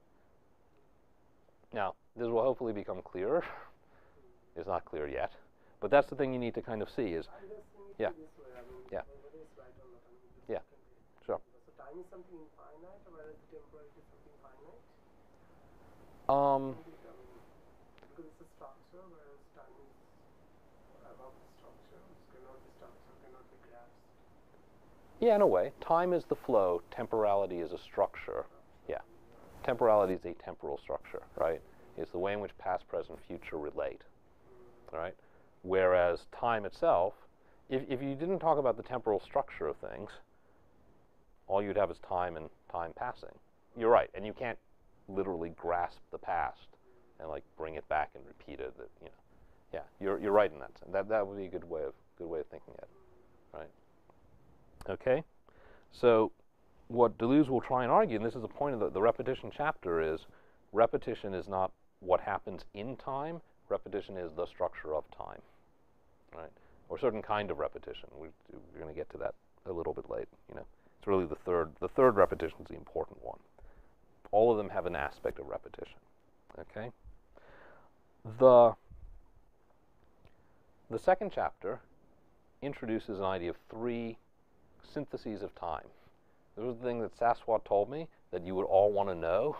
Now, this will hopefully become clearer. It's not clear yet. But that's the thing you need to kind of see is, yeah. Yeah. Yeah. Sure. So time is something infinite, whereas temporal is something finite? Um, because it's a structure, whereas time is above the structure, which cannot be structure, cannot be grasped. yeah, in a way. Time is the flow. Temporality is a structure. Yeah. Temporality is a temporal structure, right? It's the way in which past, present, future relate. All right? Whereas time itself, if, if you didn't talk about the temporal structure of things, all you'd have is time and time passing. You're right, and you can't literally grasp the past and like bring it back and repeat it. That, you know, yeah, you're you're right in that sense. That that would be a good way of good way of thinking it, right? Okay, so what Deleuze will try and argue, and this is the point of the, the repetition chapter, is repetition is not what happens in time. Repetition is the structure of time, right? Or a certain kind of repetition. We, we're going to get to that a little bit late. You know, it's really the third. The third repetition is the important one. All of them have an aspect of repetition. Okay. The the second chapter introduces an idea of three syntheses of time. This was the thing that Saswat told me that you would all want to know.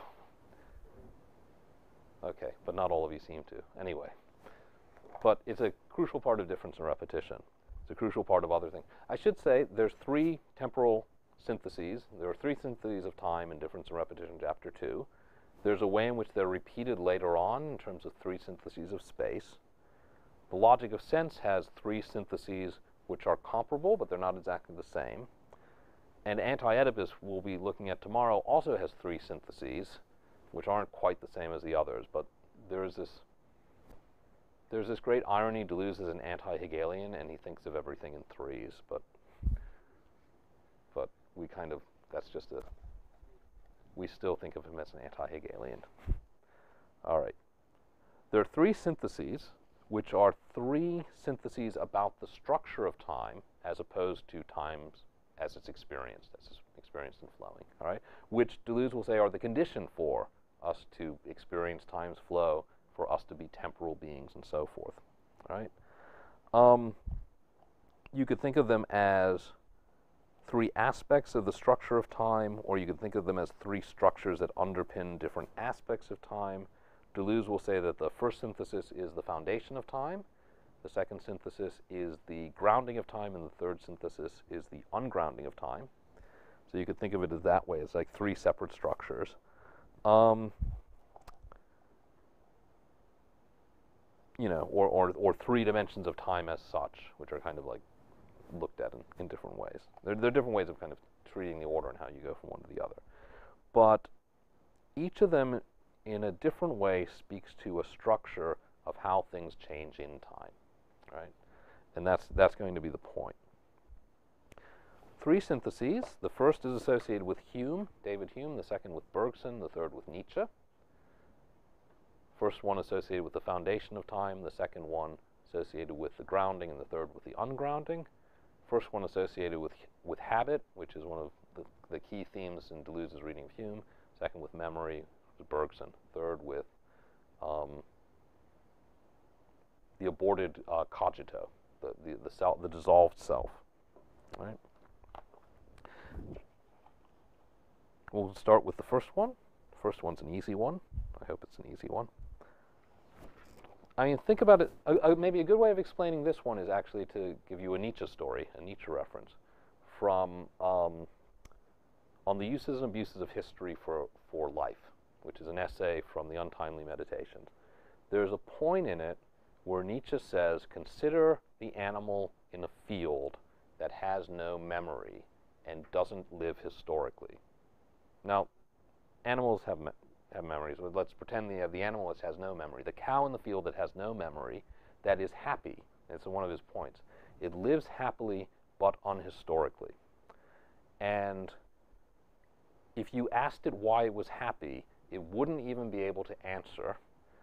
Okay, but not all of you seem to. Anyway. But it's a crucial part of difference and repetition. It's a crucial part of other things. I should say there's three temporal syntheses. There are three syntheses of time in difference and repetition, chapter two. There's a way in which they're repeated later on in terms of three syntheses of space. The logic of sense has three syntheses which are comparable, but they're not exactly the same. And Anti-Oedipus, we'll be looking at tomorrow, also has three syntheses, which aren't quite the same as the others, but there's this there's this great irony. Deleuze is an anti-Hegelian, and he thinks of everything in threes, but but we kind of, that's just a, we still think of him as an anti-Hegelian. All right. There are three syntheses, which are three syntheses about the structure of time as opposed to times as it's experienced, as it's experienced and flowing, all right? Which Deleuze will say are the condition for us to experience time's flow, for us to be temporal beings and so forth, all right? Um, you could think of them as three aspects of the structure of time, or you could think of them as three structures that underpin different aspects of time. Deleuze will say that the first synthesis is the foundation of time, the second synthesis is the grounding of time, and the third synthesis is the ungrounding of time. So you could think of it as that way. It's like three separate structures. Um, you know, or, or, or three dimensions of time as such, which are kind of like looked at in, in different ways. There, there are different ways of kind of treating the order and how you go from one to the other. But each of them in a different way speaks to a structure of how things change in time, right? And that's, that's going to be the point. Three syntheses. The first is associated with Hume, David Hume, the second with Bergson, the third with Nietzsche. First one associated with the foundation of time, the second one associated with the grounding, and the third with the ungrounding. First one associated with, with habit, which is one of the, the key themes in Deleuze's reading of Hume. Second with memory, with Bergson. Third with um, the aborted uh, cogito, the, the, the, self, the dissolved self, right? We'll start with the first one. The first one's an easy one. I hope it's an easy one. I mean, think about it. Uh, uh, maybe a good way of explaining this one is actually to give you a Nietzsche story, a Nietzsche reference, from um, on the uses and abuses of history for, for life, which is an essay from the Untimely Meditations. There's a point in it where Nietzsche says, consider the animal in a field that has no memory and doesn't live historically. Now, animals have, me have memories. Well, let's pretend the, uh, the animal that has no memory. The cow in the field that has no memory, that is happy. It's one of his points. It lives happily but unhistorically. And if you asked it why it was happy, it wouldn't even be able to answer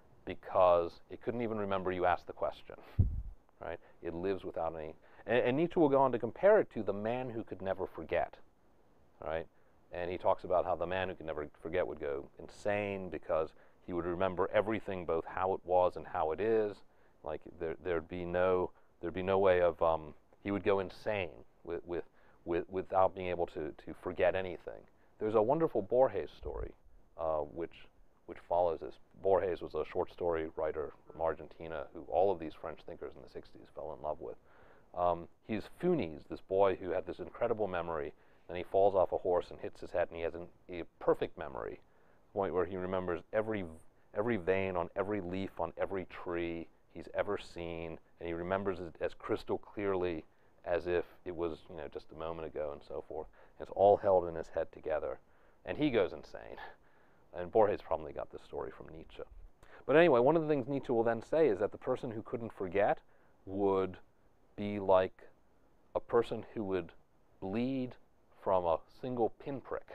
because it couldn't even remember you asked the question, right? It lives without any, and, and Nietzsche will go on to compare it to the man who could never forget, right? And he talks about how the man who could never forget would go insane because he would remember everything, both how it was and how it is. Like there, there'd be no, there'd be no way of, um, he would go insane with, with, with, without being able to, to forget anything. There's a wonderful Borges story, uh, which, which follows this. Borges was a short story writer from Argentina who all of these French thinkers in the sixties fell in love with. Um, he's Funes, this boy who had this incredible memory, and he falls off a horse and hits his head, and he has an, a perfect memory, point where he remembers every, every vein on every leaf on every tree he's ever seen, and he remembers it as crystal clearly as if it was, you know, just a moment ago and so forth. It's all held in his head together, and he goes insane. And Borges probably got this story from Nietzsche. But anyway, one of the things Nietzsche will then say is that the person who couldn't forget would be like a person who would bleed from a single pinprick,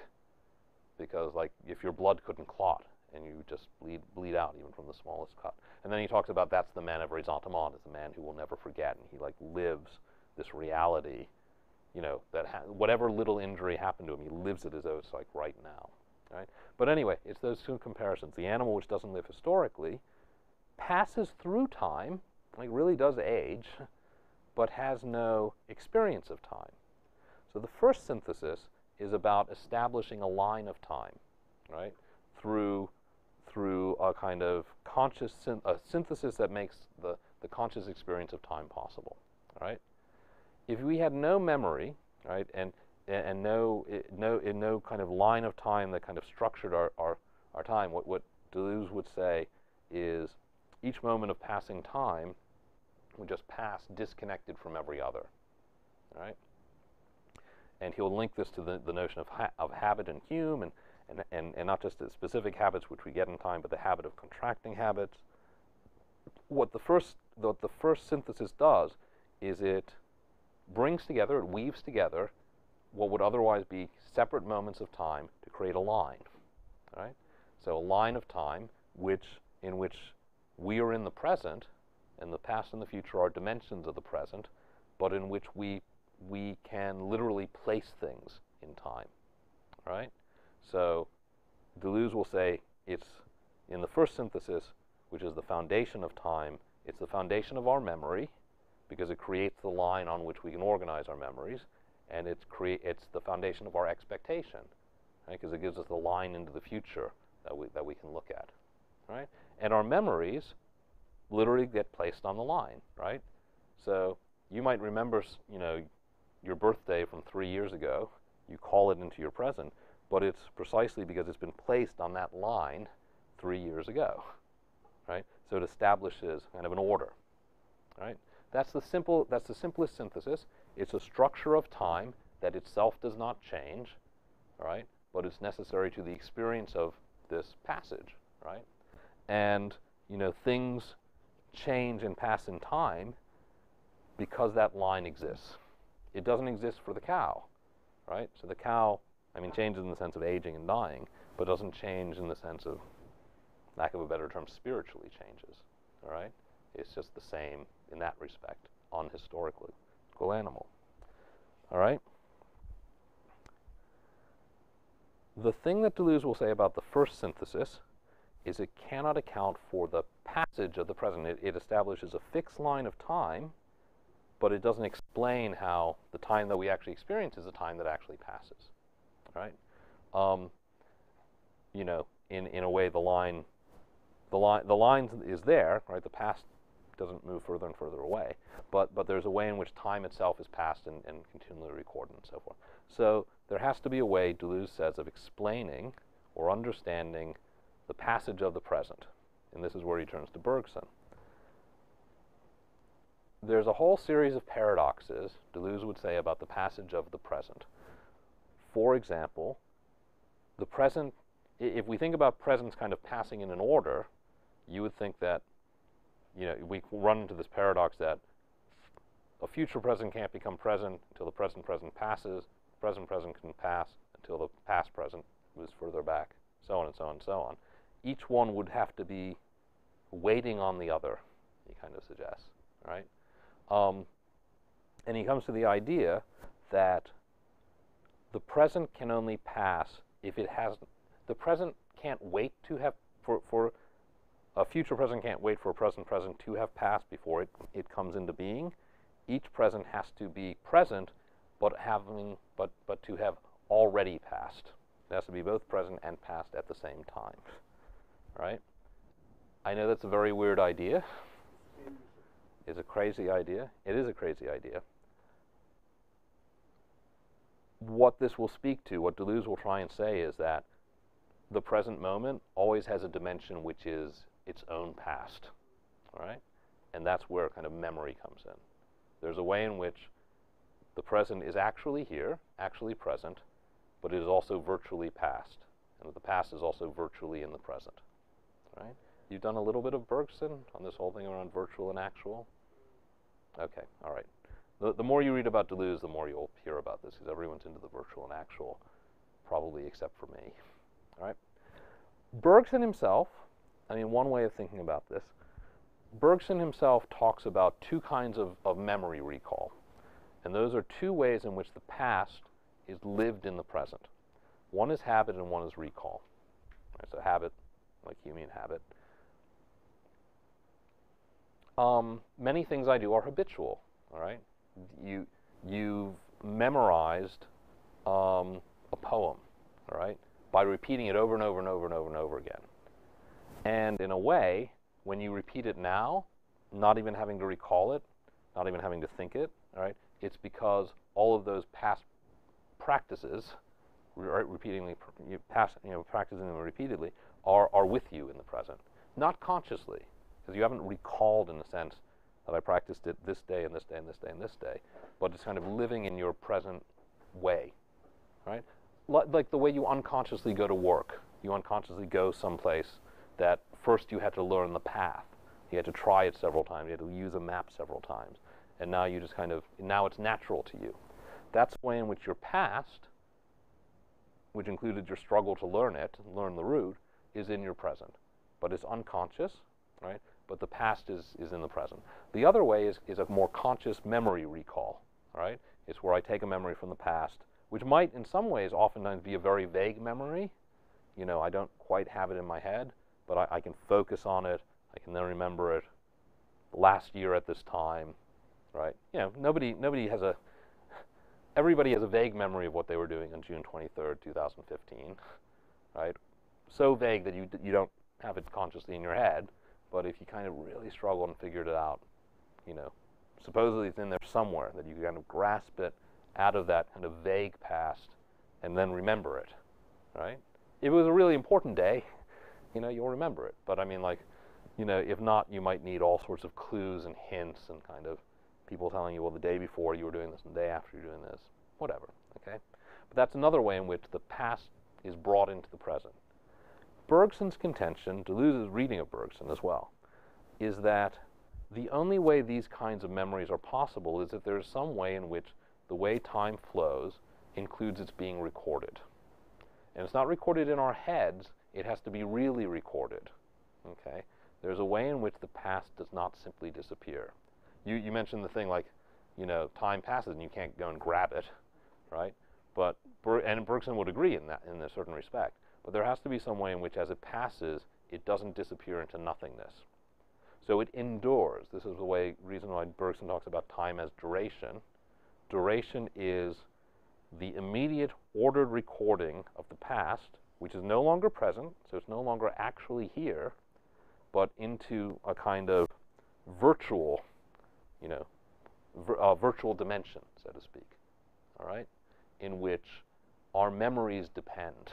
because like if your blood couldn't clot and you just bleed bleed out even from the smallest cut. And then he talks about that's the man of ressentiment, is the man who will never forget, and he like lives this reality, you know, that ha whatever little injury happened to him, he lives it as though it's like right now, right? But anyway, it's those two comparisons. The animal which doesn't live historically passes through time, like really does age, but has no experience of time. So the first synthesis is about establishing a line of time, right, through through a kind of conscious syn a synthesis that makes the the conscious experience of time possible, right? If we had no memory, right, and and no no in no kind of line of time that kind of structured our our, our time, what what Deleuze would say is each moment of passing time would just pass disconnected from every other, right? And he'll link this to the, the notion of ha of habit in Hume, and, and and and not just the specific habits which we get in time, but the habit of contracting habits. What the first what the first synthesis does is it brings together, it weaves together what would otherwise be separate moments of time to create a line, right? So a line of time which in which we are in the present, and the past and the future are dimensions of the present, but in which we we can literally place things in time, right? So Deleuze will say it's in the first synthesis, which is the foundation of time, it's the foundation of our memory, because it creates the line on which we can organize our memories, and it's, crea it's the foundation of our expectation, right? Because it gives us the line into the future that we, that we can look at, right? And our memories literally get placed on the line, right? So you might remember, you know, your birthday from three years ago, you call it into your present, but it's precisely because it's been placed on that line three years ago, right? So it establishes kind of an order, right? That's the simple, that's the simplest synthesis. It's a structure of time that itself does not change, right? But it's necessary to the experience of this passage, right? And, you know, things change and pass in time because that line exists. It doesn't exist for the cow, right? So the cow, I mean, changes in the sense of aging and dying, but doesn't change in the sense of, lack of a better term, spiritually changes, all right? It's just the same in that respect, unhistorically, equal animal, all right? The thing that Deleuze will say about the first synthesis is it cannot account for the passage of the present. It, it establishes a fixed line of time, but it doesn't explain how the time that we actually experience is the time that actually passes, right? Um, you know, in, in a way, the line, the line, the line is there, right? The past doesn't move further and further away, but but there's a way in which time itself is passed and, and continually recorded and so forth. So there has to be a way, Deleuze says, of explaining or understanding the passage of the present, and this is where he turns to Bergson. There's a whole series of paradoxes, Deleuze would say, about the passage of the present. For example, the present, if we think about presents kind of passing in an order, you would think that, you know, we run into this paradox that a future present can't become present until the present present passes. The present present can pass until the past present moves further back, so on and so on and so on. Each one would have to be waiting on the other, he kind of suggests, right? Um, and he comes to the idea that the present can only pass if it has, the present can't wait to have, for, for a future present can't wait for a present present to have passed before it, it comes into being. Each present has to be present, but having, but, but to have already passed. It has to be both present and past at the same time, right? I know that's a very weird idea. It's a crazy idea. It is a crazy idea. What this will speak to, what Deleuze will try and say, is that the present moment always has a dimension which is its own past, all right? And that's where kind of memory comes in. There's a way in which the present is actually here, actually present, but it is also virtually past, and that the past is also virtually in the present, right? You've done a little bit of Bergson on this whole thing around virtual and actual? Okay, all right. The, the more you read about Deleuze, the more you'll hear about this, because everyone's into the virtual and actual, probably except for me, all right? Bergson himself, I mean, one way of thinking about this, Bergson himself talks about two kinds of, of memory recall, and those are two ways in which the past is lived in the present. One is habit and one is recall. Right, so habit, like Humean habit. Um, many things I do are habitual, all right? You, you've memorized um, a poem, all right, by repeating it over and over and over and over and over again. And in a way, when you repeat it now, not even having to recall it, not even having to think it, all right, it's because all of those past practices, right, repeatedly, you pass, you know, practicing them repeatedly, are, are with you in the present. Not consciously, because you haven't recalled in the sense that I practiced it this day and this day and this day and this day, but it's kind of living in your present way, right? L- like the way you unconsciously go to work. You unconsciously go someplace that first you had to learn the path. You had to try it several times. You had to use a map several times. And now you just kind of, now it's natural to you. That's the way in which your past, which included your struggle to learn it, learn the route, is in your present. But it's unconscious, right? But the past is, is in the present. The other way is, is a more conscious memory recall, right? It's where I take a memory from the past, which might in some ways oftentimes be a very vague memory. You know, I don't quite have it in my head, but I, I can focus on it. I can then remember it last year at this time, right? You know, nobody, nobody has a, everybody has a vague memory of what they were doing on June twenty-third, two thousand fifteen, right? So vague that you, you don't have it consciously in your head, but if you kind of really struggled and figured it out, you know, supposedly it's in there somewhere, that you kind of grasp it out of that kind of vague past and then remember it, right? If it was a really important day, you know, you'll remember it. But I mean, like, you know, if not, you might need all sorts of clues and hints and kind of people telling you, well, the day before you were doing this and the day after you're doing this, whatever, okay? But that's another way in which the past is brought into the present. Bergson's contention, Deleuze's reading of Bergson as well, is that the only way these kinds of memories are possible is if there is some way in which the way time flows includes its being recorded. And it's not recorded in our heads, it has to be really recorded, okay? There's a way in which the past does not simply disappear. You, you mentioned the thing like, you know, time passes and you can't go and grab it, right? But, Ber and Bergson would agree in that, in a certain respect. But there has to be some way in which as it passes, it doesn't disappear into nothingness. So it endures. This is the way, reason why Bergson talks about time as duration. Duration is the immediate ordered recording of the past, which is no longer present, so it's no longer actually here, but into a kind of virtual, you know, vir uh, virtual dimension, so to speak, all right, in which our memories depend,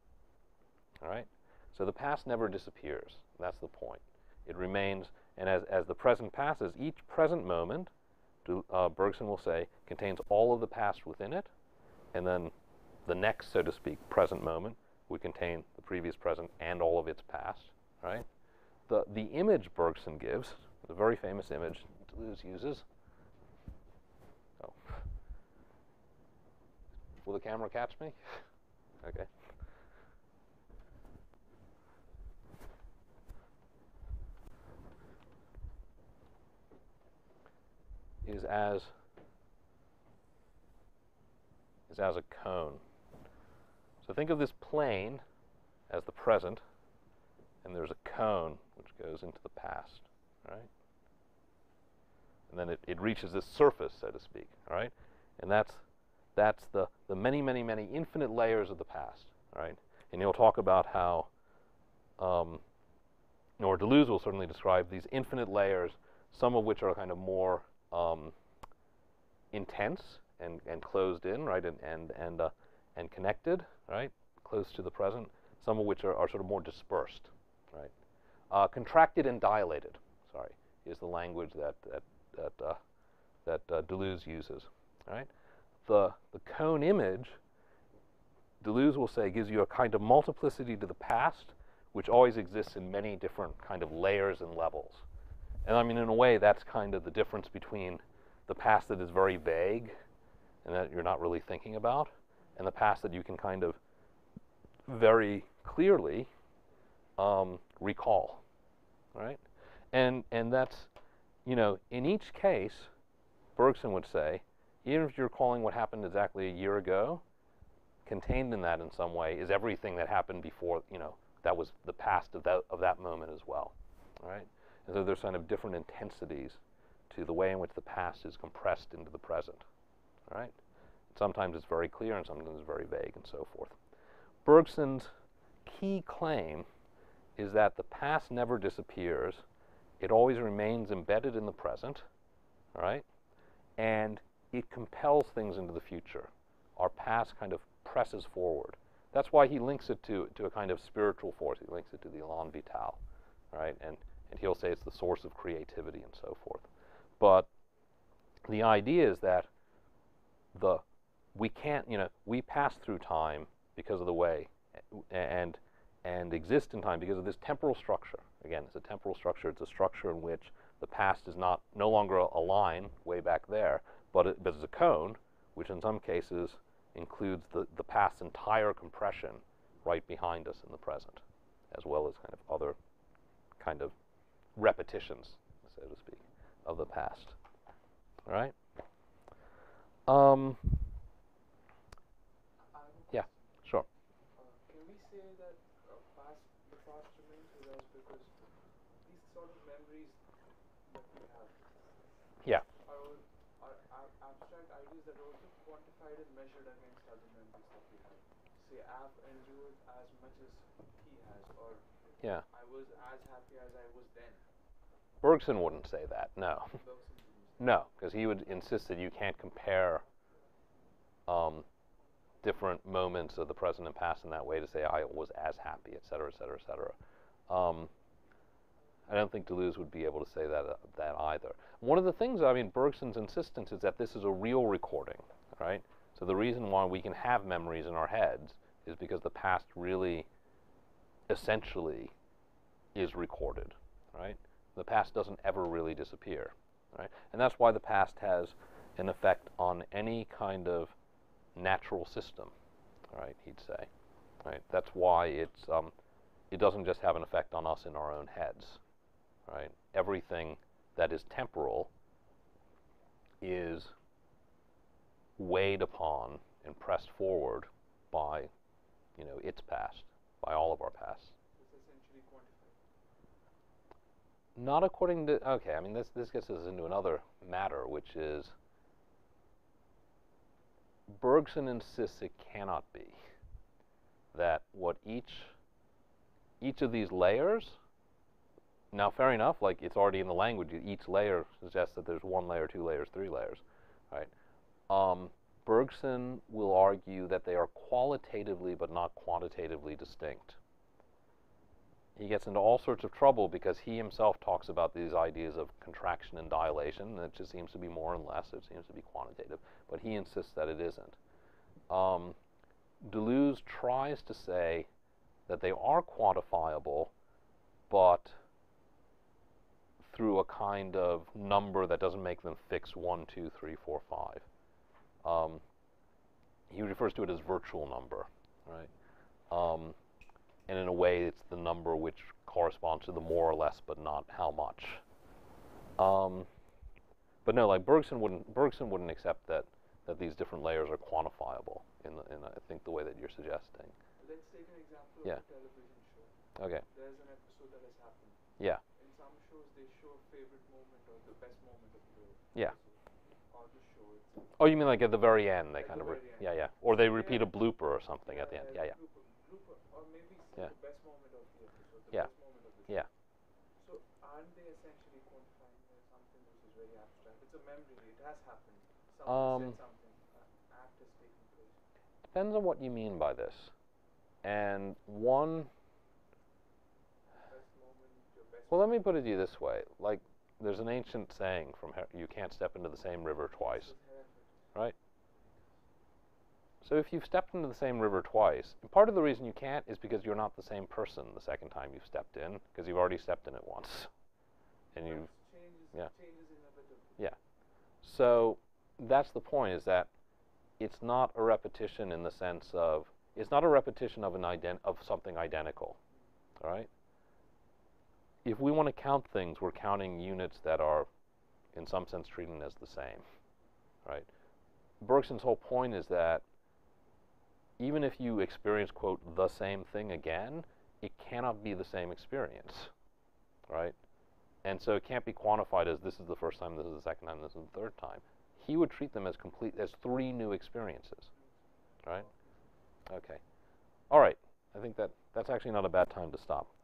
all right? So the past never disappears. That's the point. It remains, and as, as the present passes, each present moment, uh, Bergson will say, contains all of the past within it, and then the next, so to speak, present moment would contain the previous present and all of its past, right? The, the image Bergson gives, the very famous image Deleuze uses, Oh. Will the camera catch me? Okay. Is as is as a cone. So think of this plane as the present, and there's a cone which goes into the past, right? And then it, it reaches this surface, so to speak, all right? And that's that's the, the many, many, many infinite layers of the past, right? And he'll talk about how, um, or Deleuze will certainly describe these infinite layers, some of which are kind of more um, intense and, and closed in, right, and and and, uh, and connected, right, close to the present. Some of which are, are sort of more dispersed, right. Uh, contracted and dilated, sorry, is the language that that that uh, that uh, Deleuze uses, right. The the cone image, Deleuze will say, gives you a kind of multiplicity to the past, which always exists in many different kind of layers and levels. And I mean, in a way, that's kind of the difference between the past that is very vague and that you're not really thinking about, and the past that you can kind of very clearly um, recall, right? And and that's, you know, in each case, Bergson would say, even if you're recalling what happened exactly a year ago, contained in that in some way is everything that happened before, you know, that was the past of that of that moment as well, right? And so there's kind of different intensities to the way in which the past is compressed into the present, right? Sometimes it's very clear and sometimes it's very vague and so forth. Bergson's key claim is that the past never disappears. It always remains embedded in the present, right? And it compels things into the future. Our past kind of presses forward. That's why he links it to, to a kind of spiritual force. He links it to the élan vital, right? And, and he'll say it's the source of creativity and so forth. But the idea is that the we can't, you know, we pass through time because of the way, and and exist in time because of this temporal structure. Again, it's a temporal structure. It's a structure in which the past is not no longer a, a line way back there, but it, but it's a cone, which in some cases includes the the past's entire compression right behind us in the present, as well as kind of other kind of repetitions, so to speak, of the past. All right. Um, yeah, sure. Uh, can we say that uh, past, the past remains with us because these sort of memories that we have Yeah. are, all- are, are abstract ideas that are also quantified and measured against other memories that we have? Say, I've endured as much as he has, or Yeah. I was as happy as I was then. Bergson wouldn't say that, no. Bergson didn't say No, because he would insist that you can't compare um, different moments of the present and past in that way to say I was as happy, et cetera, et cetera, et cetera. Um, I don't think Deleuze would be able to say that uh, that either. One of the things, I mean, Bergson's insistence is that this is a real recording, right? So the reason why we can have memories in our heads is because the past really, essentially, is recorded, right? The past doesn't ever really disappear, right? And that's why the past has an effect on any kind of natural system, right, he'd say, right? That's why it's, um, it doesn't just have an effect on us in our own heads, right? Everything that is temporal is weighed upon and pressed forward by, you know, its past, by all of our past. it's essentially quantified. Not according to, okay, I mean, this, this gets us into another matter, which is Bergson insists it cannot be. That what each, each of these layers, now fair enough, like it's already in the language, each layer suggests that there's one layer, two layers, three layers, right? Um, Bergson will argue that they are qualitatively but not quantitatively distinct. He gets into all sorts of trouble because he himself talks about these ideas of contraction and dilation, and it just seems to be more and less, it seems to be quantitative, but he insists that it isn't. Um, Deleuze tries to say that they are quantifiable, but through a kind of number that doesn't make them fixed one, two, three, four, five. Um, he refers to it as virtual number, right? Um, and in a way, it's the number which corresponds to the more or less, but not how much. Um, but no, like Bergson wouldn't Bergson wouldn't accept that that these different layers are quantifiable in the, in I think the way that you're suggesting. Let's take an example Yeah. of a television show. Okay. There's an episode that has happened. Yeah. In some shows, they show a favorite moment or the best moment of the Yeah. episode, or the show itself. Oh, you mean like at the very end? They At kind the of, re very end. yeah, yeah. Or they So repeat yeah. a blooper or something at the end. Yeah, yeah. Blooper, blooper, or maybe Yeah. the best moment of the episode, the Yeah. best moment of the show. Yeah. So aren't they essentially quantifying it as something which is very abstract? It's a memory. It has happened. Someone Um, said something. An act is taking place. Depends on what you mean by this. And one, Best moment, your best. well, let me put it to you this way. Like, there's an ancient saying from Her you can't step into the same river twice, right? So if you've stepped into the same river twice, and part of the reason you can't is because you're not the same person the second time you've stepped in, because you've already stepped in it once. And you, Changes, yeah. changes inevitably. yeah. So that's the point, is that it's not a repetition in the sense of, it's not a repetition of an ident of something identical, all right? If we want to count things, we're counting units that are, in some sense, treated as the same, right? Bergson's whole point is that even if you experience, quote, the same thing again, it cannot be the same experience, right? And so it can't be quantified as this is the first time, this is the second time, this is the third time. He would treat them as complete, as three new experiences, right? Okay. All right. I think that that's actually not a bad time to stop.